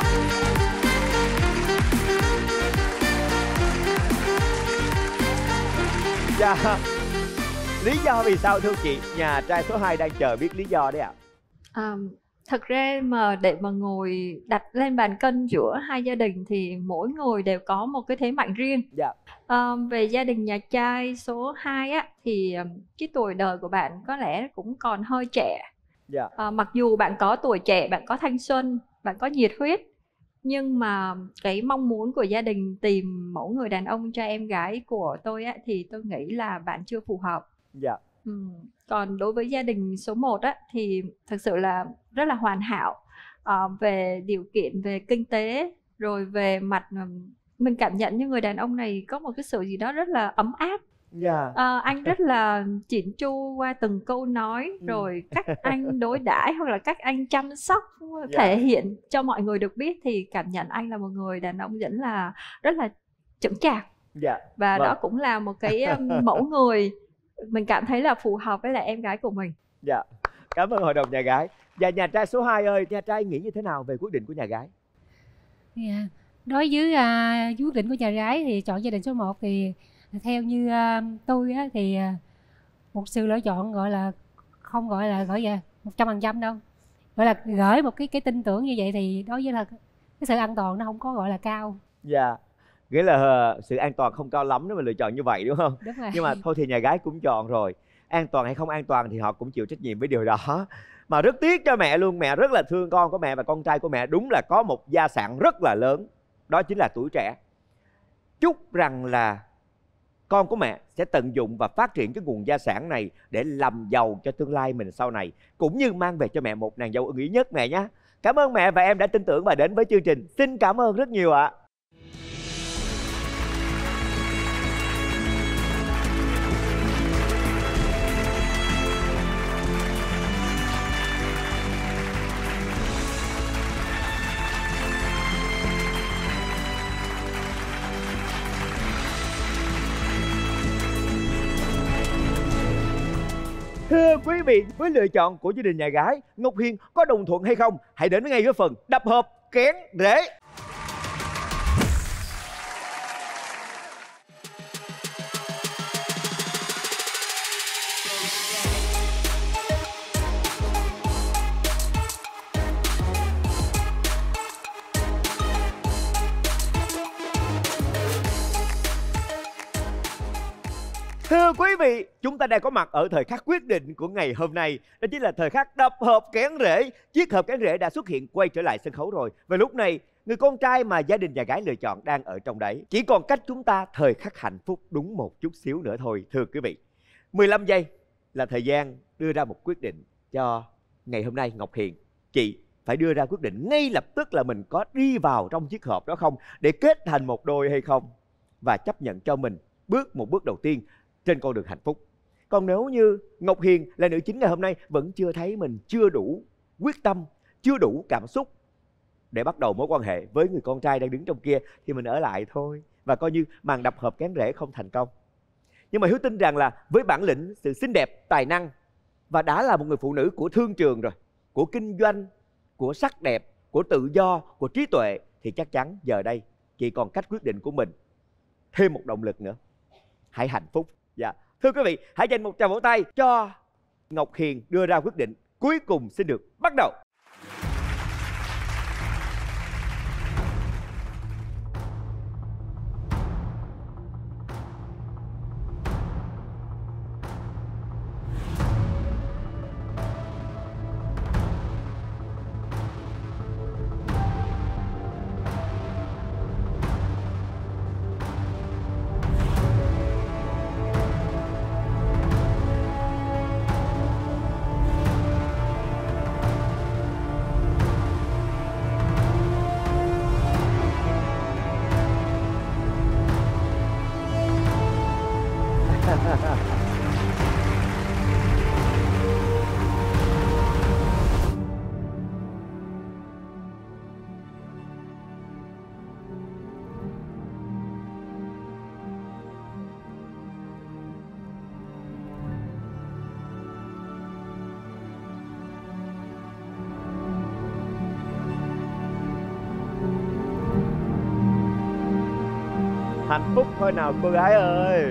Dạ. Lý do vì sao thưa chị? Nhà trai số 2 đang chờ biết lý do đấy ạ. Thật ra mà để mà ngồi đặt lên bàn cân giữa hai gia đình thì mỗi người đều có một cái thế mạnh riêng. Dạ. Về gia đình nhà trai số 2 á thì cái tuổi đời của bạn có lẽ cũng còn hơi trẻ. Dạ. Mặc dù bạn có tuổi trẻ, bạn có thanh xuân, bạn có nhiệt huyết, nhưng mà cái mong muốn của gia đình tìm mẫu người đàn ông cho em gái của tôi á thì tôi nghĩ là bạn chưa phù hợp. Dạ. Còn đối với gia đình số 1 á thì thực sự là rất là hoàn hảo về điều kiện, về kinh tế, rồi về mặt mình cảm nhận như người đàn ông này có một cái sự gì đó rất là ấm áp. Anh rất là chỉn chu qua từng câu nói, rồi cách anh đối đãi hoặc là cách anh chăm sóc thể hiện cho mọi người được biết thì cảm nhận anh là một người đàn ông rất là chững chạc. Và đó cũng là một cái mẫu người mình cảm thấy là phù hợp với lại em gái của mình. Dạ. Cảm ơn hội đồng nhà gái. Và nhà trai số 2 ơi, nhà trai nghĩ như thế nào về quyết định của nhà gái? Đối với quyết định của nhà gái thì chọn gia đình số 1 thì theo như tôi á, thì một sự lựa chọn gọi là không gọi là 100% đâu, gọi là gửi một cái tin tưởng như vậy thì đối với là cái sự an toàn nó không có gọi là cao. Dạ. Nghĩa là sự an toàn không cao lắm nếu mà lựa chọn như vậy đúng không? Đúng rồi. Nhưng mà thôi thì nhà gái cũng chọn rồi. An toàn hay không an toàn thì họ cũng chịu trách nhiệm với điều đó. Mà rất tiếc cho mẹ luôn. Mẹ rất là thương con của mẹ và con trai của mẹ đúng là có một gia sản rất là lớn. Đó chính là tuổi trẻ. Chúc rằng là con của mẹ sẽ tận dụng và phát triển cái nguồn gia sản này để làm giàu cho tương lai mình sau này, cũng như mang về cho mẹ một nàng dâu ưng ý nhất mẹ nhé. Cảm ơn mẹ và em đã tin tưởng và đến với chương trình. Xin cảm ơn rất nhiều ạ. Thưa quý vị, với lựa chọn của gia đình nhà gái, Ngọc Hiền có đồng thuận hay không? Hãy đến ngay với phần đập hộp kén rễ. Thưa quý vị, chúng ta đang có mặt ở thời khắc quyết định của ngày hôm nay. Đó chính là thời khắc đập hộp kén rễ. Chiếc hộp kén rễ đã xuất hiện quay trở lại sân khấu rồi. Và lúc này, người con trai mà gia đình nhà gái lựa chọn đang ở trong đấy. Chỉ còn cách chúng ta thời khắc hạnh phúc đúng một chút xíu nữa thôi, thưa quý vị. 15 giây là thời gian đưa ra một quyết định cho ngày hôm nay. Ngọc Hiền, chị phải đưa ra quyết định ngay lập tức là mình có đi vào trong chiếc hộp đó không, để kết thành một đôi hay không, và chấp nhận cho mình một bước đầu tiên trên con đường hạnh phúc. Còn nếu như Ngọc Hiền là nữ chính ngày hôm nay vẫn chưa thấy mình chưa đủ quyết tâm, chưa đủ cảm xúc để bắt đầu mối quan hệ với người con trai đang đứng trong kia, thì mình ở lại thôi, và coi như màn đập hộp kén rễ không thành công. Nhưng mà Hiếu tin rằng là với bản lĩnh, sự xinh đẹp, tài năng, và đã là một người phụ nữ của thương trường rồi, của kinh doanh, của sắc đẹp, của tự do, của trí tuệ, thì chắc chắn giờ đây chỉ còn cách quyết định của mình thêm một động lực nữa. Hãy hạnh phúc. Dạ, thưa quý vị, hãy dành một tràng vỗ tay cho Ngọc Hiền đưa ra quyết định cuối cùng xin được bắt đầu. Hạnh phúc thôi nào cô gái ơi.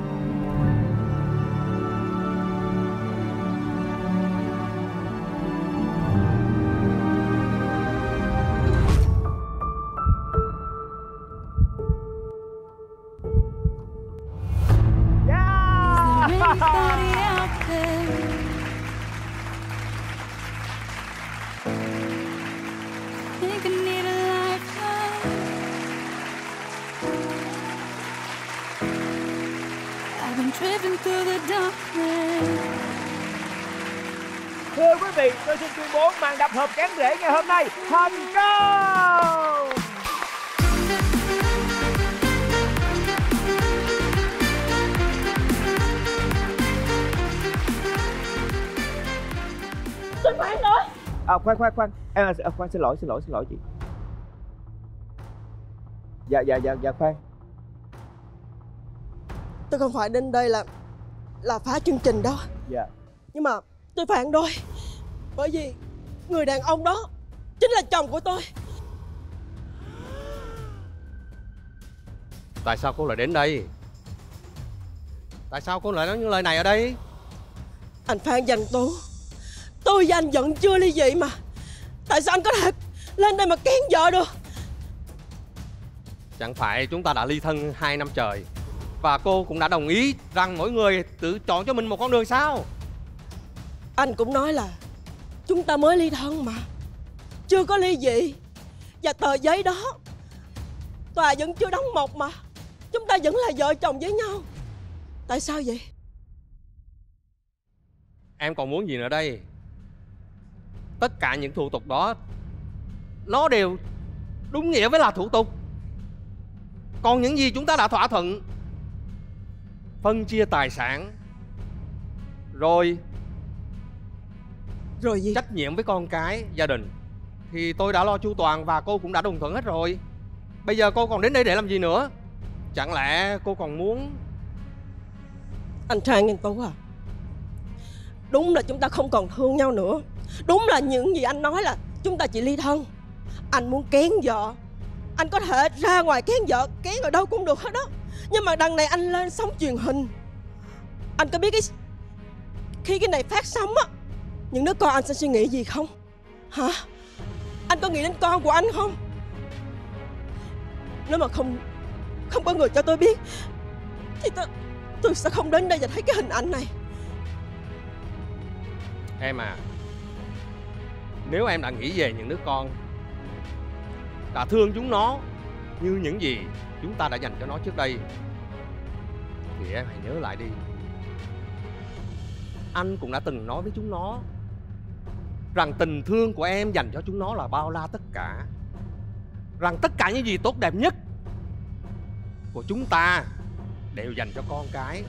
Thưa quý vị, tôi xin tuyên bố màn đập hộp kén rễ ngày hôm nay thành công. Tôi phản đối. Khoan em khoan, xin lỗi chị. Dạ khoan. Tôi không phải đến đây là phá chương trình đâu. Dạ. Nhưng mà tôi phản đối, bởi vì người đàn ông đó chính là chồng của tôi. Tại sao cô lại đến đây? Tại sao cô lại nói những lời này ở đây? Anh Phan Danh Tú, tôi và anh vẫn chưa ly dị mà. Tại sao anh có thể lên đây mà kén vợ được? Chẳng phải chúng ta đã ly thân 2 năm trời, và cô cũng đã đồng ý rằng mỗi người tự chọn cho mình một con đường sao? Anh cũng nói là chúng ta mới ly thân mà, chưa có ly dị. Và tờ giấy đó tòa vẫn chưa đóng mộc mà, chúng ta vẫn là vợ chồng với nhau. Tại sao vậy? Em còn muốn gì nữa đây? Tất cả những thủ tục đó nó đều đúng nghĩa với là thủ tục. Còn những gì chúng ta đã thỏa thuận, phân chia tài sản, rồi gì? Trách nhiệm với con cái, gia đình, thì tôi đã lo chu toàn và cô cũng đã đồng thuận hết rồi. Bây giờ cô còn đến đây để làm gì nữa? Chẳng lẽ cô còn muốn... Anh Phan Danh Tú à, đúng là chúng ta không còn thương nhau nữa. Đúng là những gì anh nói là chúng ta chỉ ly thân. Anh muốn kén vợ, anh có thể ra ngoài kén vợ, kén ở đâu cũng được hết đó. Nhưng mà đằng này anh lên sóng truyền hình, anh có biết khi cái này phát sóng á, những đứa con anh sẽ suy nghĩ gì không? Hả? Anh có nghĩ đến con của anh không? Nếu mà không có người cho tôi biết thì tôi sẽ không đến đây và thấy cái hình ảnh này. Em à, nếu em đã nghĩ về những đứa con, đã thương chúng nó như những gì chúng ta đã dành cho nó trước đây, thì em hãy nhớ lại đi. Anh cũng đã từng nói với chúng nó rằng tình thương của em dành cho chúng nó là bao la tất cả, rằng tất cả những gì tốt đẹp nhất của chúng ta đều dành cho con cái.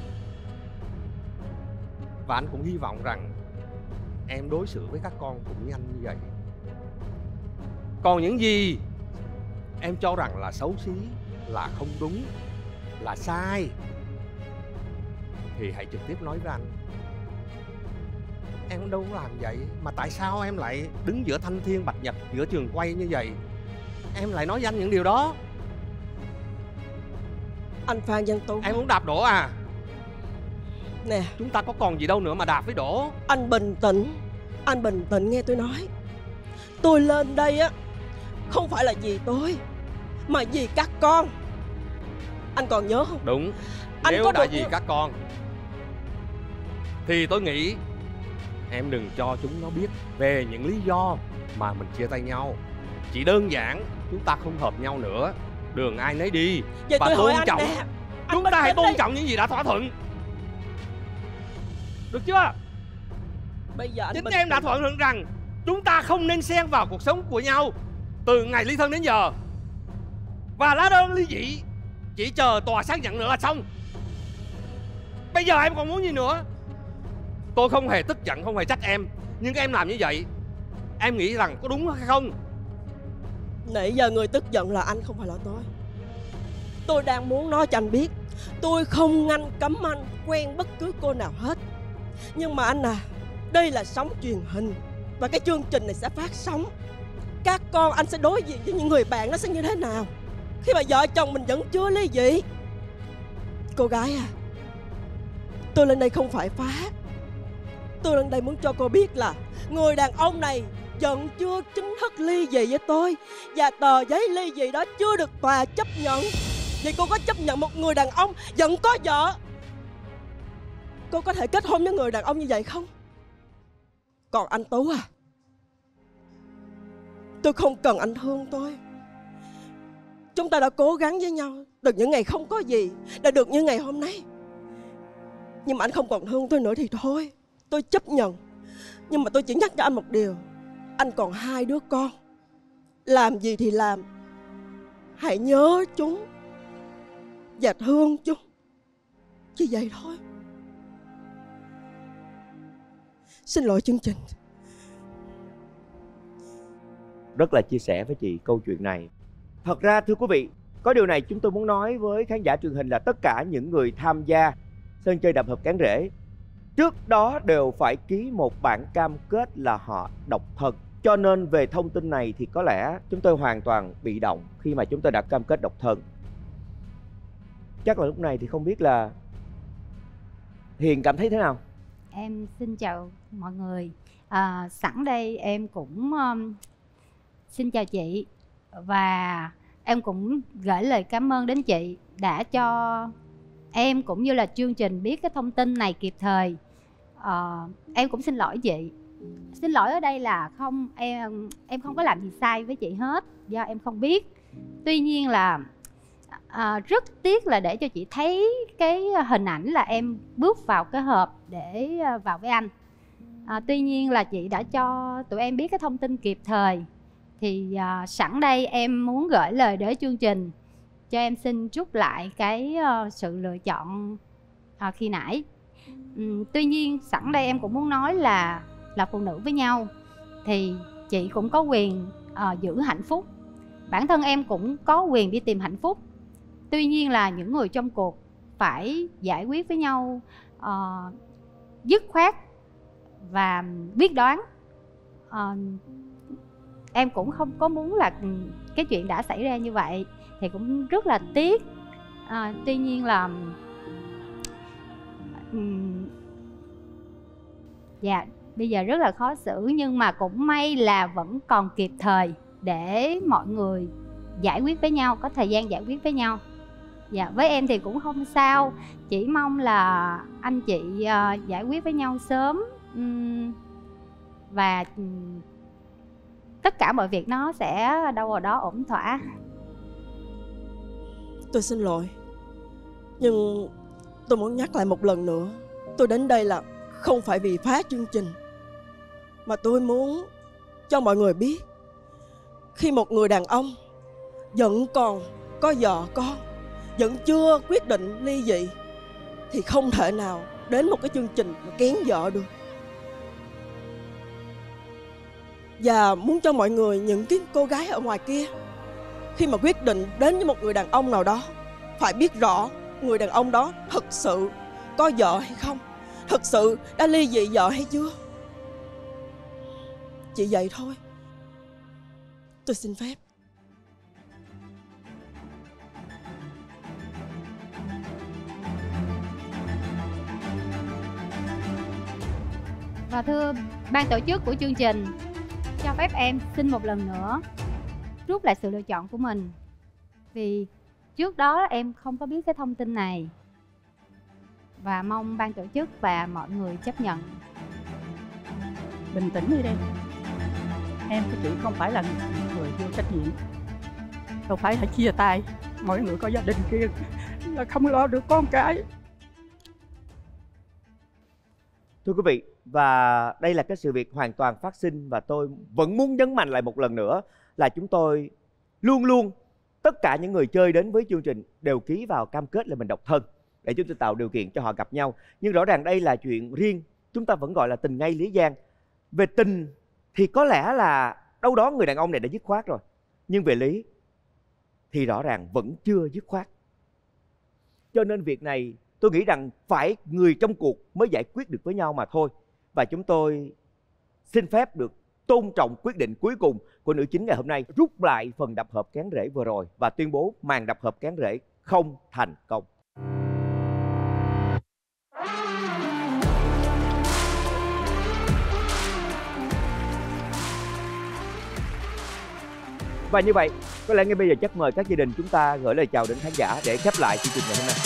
Và anh cũng hy vọng rằng em đối xử với các con cũng như anh như vậy. Còn những gì em cho rằng là xấu xí, là không đúng, là sai, thì hãy trực tiếp nói với anh. Em đâu có làm vậy, mà tại sao em lại đứng giữa thanh thiên bạch nhật, giữa trường quay như vậy? Em lại nói với anh những điều đó. Anh Phan Văn Tú, em muốn đạp đổ à? Nè, chúng ta có còn gì đâu nữa mà đạp với đổ. Anh bình tĩnh, anh bình tĩnh nghe tôi nói. Tôi lên đây á không phải là vì tôi, mà vì các con. Anh còn nhớ không? Đúng. Anh nếu có đã được vì các con thì tôi nghĩ em đừng cho chúng nó biết về những lý do mà mình chia tay nhau. Chỉ đơn giản chúng ta không hợp nhau nữa, đường ai nấy đi. Vậy và tôn trọng. nè, chúng ta hãy tôn trọng những gì đã thỏa thuận, được chưa? Bây giờ chính em đã thỏa thuận rằng chúng ta không nên xen vào cuộc sống của nhau từ ngày ly thân đến giờ, và lá đơn ly dị chỉ chờ tòa xác nhận nữa là xong. Bây giờ em còn muốn gì nữa? Tôi không hề tức giận, không hề trách em, nhưng em làm như vậy em nghĩ rằng có đúng hay không? Nãy giờ người tức giận là anh, không phải là tôi. Tôi đang muốn nói cho anh biết, tôi không ngăn cấm anh quen bất cứ cô nào hết. Nhưng mà anh à, đây là sóng truyền hình và cái chương trình này sẽ phát sóng. Các con anh sẽ đối diện với những người bạn nó sẽ như thế nào khi mà vợ chồng mình vẫn chưa ly dị. Cô gái à, tôi lên đây không phải phá. Tôi lên đây muốn cho cô biết là người đàn ông này vẫn chưa chính thức ly dị với tôi, và tờ giấy ly dị đó chưa được tòa chấp nhận. Vậy cô có chấp nhận một người đàn ông vẫn có vợ? Cô có thể kết hôn với người đàn ông như vậy không? Còn anh Tú à, tôi không cần anh thương tôi. Chúng ta đã cố gắng với nhau từ những ngày không có gì đã được như ngày hôm nay. Nhưng mà anh không còn thương tôi nữa thì thôi, tôi chấp nhận. Nhưng mà tôi chỉ nhắc cho anh một điều, anh còn 2 đứa con. Làm gì thì làm, hãy nhớ chúng và thương chúng, chỉ vậy thôi. Xin lỗi chương trình. Rất là chia sẻ với chị câu chuyện này. Thật ra thưa quý vị, có điều này chúng tôi muốn nói với khán giả truyền hình là tất cả những người tham gia sân chơi đập hợp cán rễ trước đó đều phải ký một bản cam kết là họ độc thân. Cho nên về thông tin này thì có lẽ chúng tôi hoàn toàn bị động khi mà chúng tôi đã cam kết độc thân. Chắc là lúc này thì không biết là Hiền cảm thấy thế nào? Em xin chào mọi người. Sẵn đây em cũng xin chào chị, và em cũng gửi lời cảm ơn đến chị đã cho em cũng như là chương trình biết cái thông tin này kịp thời. Em cũng xin lỗi chị. Xin lỗi ở đây là em không có làm gì sai với chị hết, do em không biết. Tuy nhiên là rất tiếc là để cho chị thấy cái hình ảnh là em bước vào cái hộp để vào với anh. Tuy nhiên là chị đã cho tụi em biết cái thông tin kịp thời. Thì sẵn đây em muốn gửi lời đến chương trình cho em xin rút lại cái sự lựa chọn khi nãy. Tuy nhiên sẵn đây em cũng muốn nói là phụ nữ với nhau thì chị cũng có quyền giữ hạnh phúc. Bản thân em cũng có quyền đi tìm hạnh phúc. Tuy nhiên là những người trong cuộc phải giải quyết với nhau dứt khoát và quyết đoán. Em cũng không có muốn là cái chuyện đã xảy ra như vậy, thì cũng rất là tiếc. Tuy nhiên là dạ bây giờ rất là khó xử, nhưng mà cũng may là vẫn còn kịp thời để mọi người giải quyết với nhau, có thời gian giải quyết với nhau. Dạ, với em thì cũng không sao, chỉ mong là anh chị giải quyết với nhau sớm, và tất cả mọi việc nó sẽ đâu vào đó ổn thỏa. Tôi xin lỗi, nhưng tôi muốn nhắc lại một lần nữa, tôi đến đây là không phải vì phá chương trình, mà tôi muốn cho mọi người biết, khi một người đàn ông vẫn còn có vợ con, vẫn chưa quyết định ly dị, thì không thể nào đến một cái chương trình mà kén vợ được. Và muốn cho mọi người, những cái cô gái ở ngoài kia, khi mà quyết định đến với một người đàn ông nào đó, phải biết rõ người đàn ông đó thực sự có vợ hay không, thực sự đã ly dị vợ hay chưa. Chỉ vậy thôi. Tôi xin phép. Và thưa ban tổ chức của chương trình, cho phép em xin một lần nữa rút lại sự lựa chọn của mình. Vì trước đó em không có biết cái thông tin này, và mong ban tổ chức và mọi người chấp nhận. Bình tĩnh đi đi. Em với chị không phải là người vô trách nhiệm. Đâu phải hãy chia tay. Mỗi người có gia đình riêng, là không lo được con cái. Thưa quý vị, và đây là cái sự việc hoàn toàn phát sinh, và tôi vẫn muốn nhấn mạnh lại một lần nữa là chúng tôi luôn luôn, tất cả những người chơi đến với chương trình đều ký vào cam kết là mình độc thân để chúng tôi tạo điều kiện cho họ gặp nhau. Nhưng rõ ràng đây là chuyện riêng, chúng ta vẫn gọi là tình ngay lý giang. Về tình thì có lẽ là đâu đó người đàn ông này đã dứt khoát rồi, nhưng về lý thì rõ ràng vẫn chưa dứt khoát. Cho nên việc này tôi nghĩ rằng phải người trong cuộc mới giải quyết được với nhau mà thôi. Và chúng tôi xin phép được tôn trọng quyết định cuối cùng của nữ chính ngày hôm nay, rút lại phần đập hợp cán rễ vừa rồi và tuyên bố màn đập hợp cán rễ không thành công. Và như vậy, có lẽ ngay bây giờ chắc mời các gia đình chúng ta gửi lời chào đến khán giả để khép lại chương trình ngày hôm nay.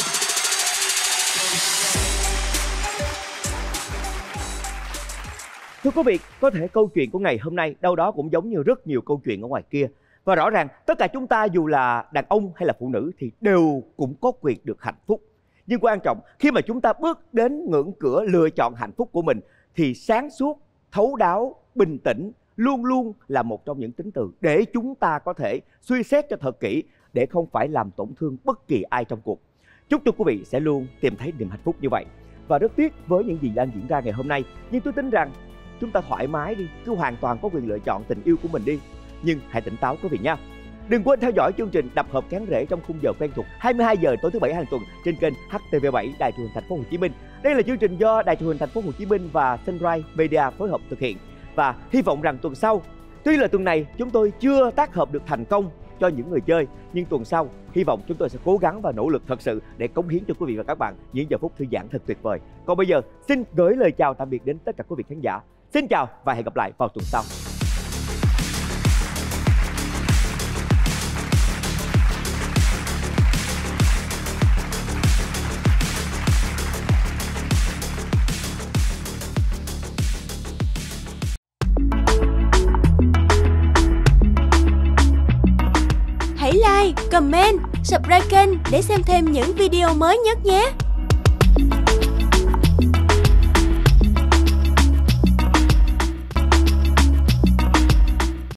Thưa quý vị, có thể câu chuyện của ngày hôm nay đâu đó cũng giống như rất nhiều câu chuyện ở ngoài kia. Và rõ ràng tất cả chúng ta, dù là đàn ông hay là phụ nữ, thì đều cũng có quyền được hạnh phúc. Nhưng quan trọng, khi mà chúng ta bước đến ngưỡng cửa lựa chọn hạnh phúc của mình, thì sáng suốt, thấu đáo, bình tĩnh luôn luôn là một trong những tính từ để chúng ta có thể suy xét cho thật kỹ, để không phải làm tổn thương bất kỳ ai trong cuộc. Chúc cho quý vị sẽ luôn tìm thấy niềm hạnh phúc như vậy. Và rất tiếc với những gì đang diễn ra ngày hôm nay, nhưng tôi tin rằng chúng ta thoải mái đi, cứ hoàn toàn có quyền lựa chọn tình yêu của mình đi. Nhưng hãy tỉnh táo quý vị nha. Đừng quên theo dõi chương trình Đập hợp cán rễ trong khung giờ quen thuộc 22 giờ tối thứ Bảy hàng tuần trên kênh HTV7 Đài Truyền hình Thành phố Hồ Chí Minh. Đây là chương trình do Đài Truyền hình Thành phố Hồ Chí Minh và Sunrise Media phối hợp thực hiện. Và hy vọng rằng tuần sau, tuy là tuần này chúng tôi chưa tác hợp được thành công cho những người chơi, nhưng tuần sau hy vọng chúng tôi sẽ cố gắng và nỗ lực thật sự để cống hiến cho quý vị và các bạn những giờ phút thư giãn thật tuyệt vời. Còn bây giờ xin gửi lời chào tạm biệt đến tất cả quý vị khán giả. Xin chào và hẹn gặp lại vào tuần sau. Hãy like, comment, subscribe kênh để xem thêm những video mới nhất nhé!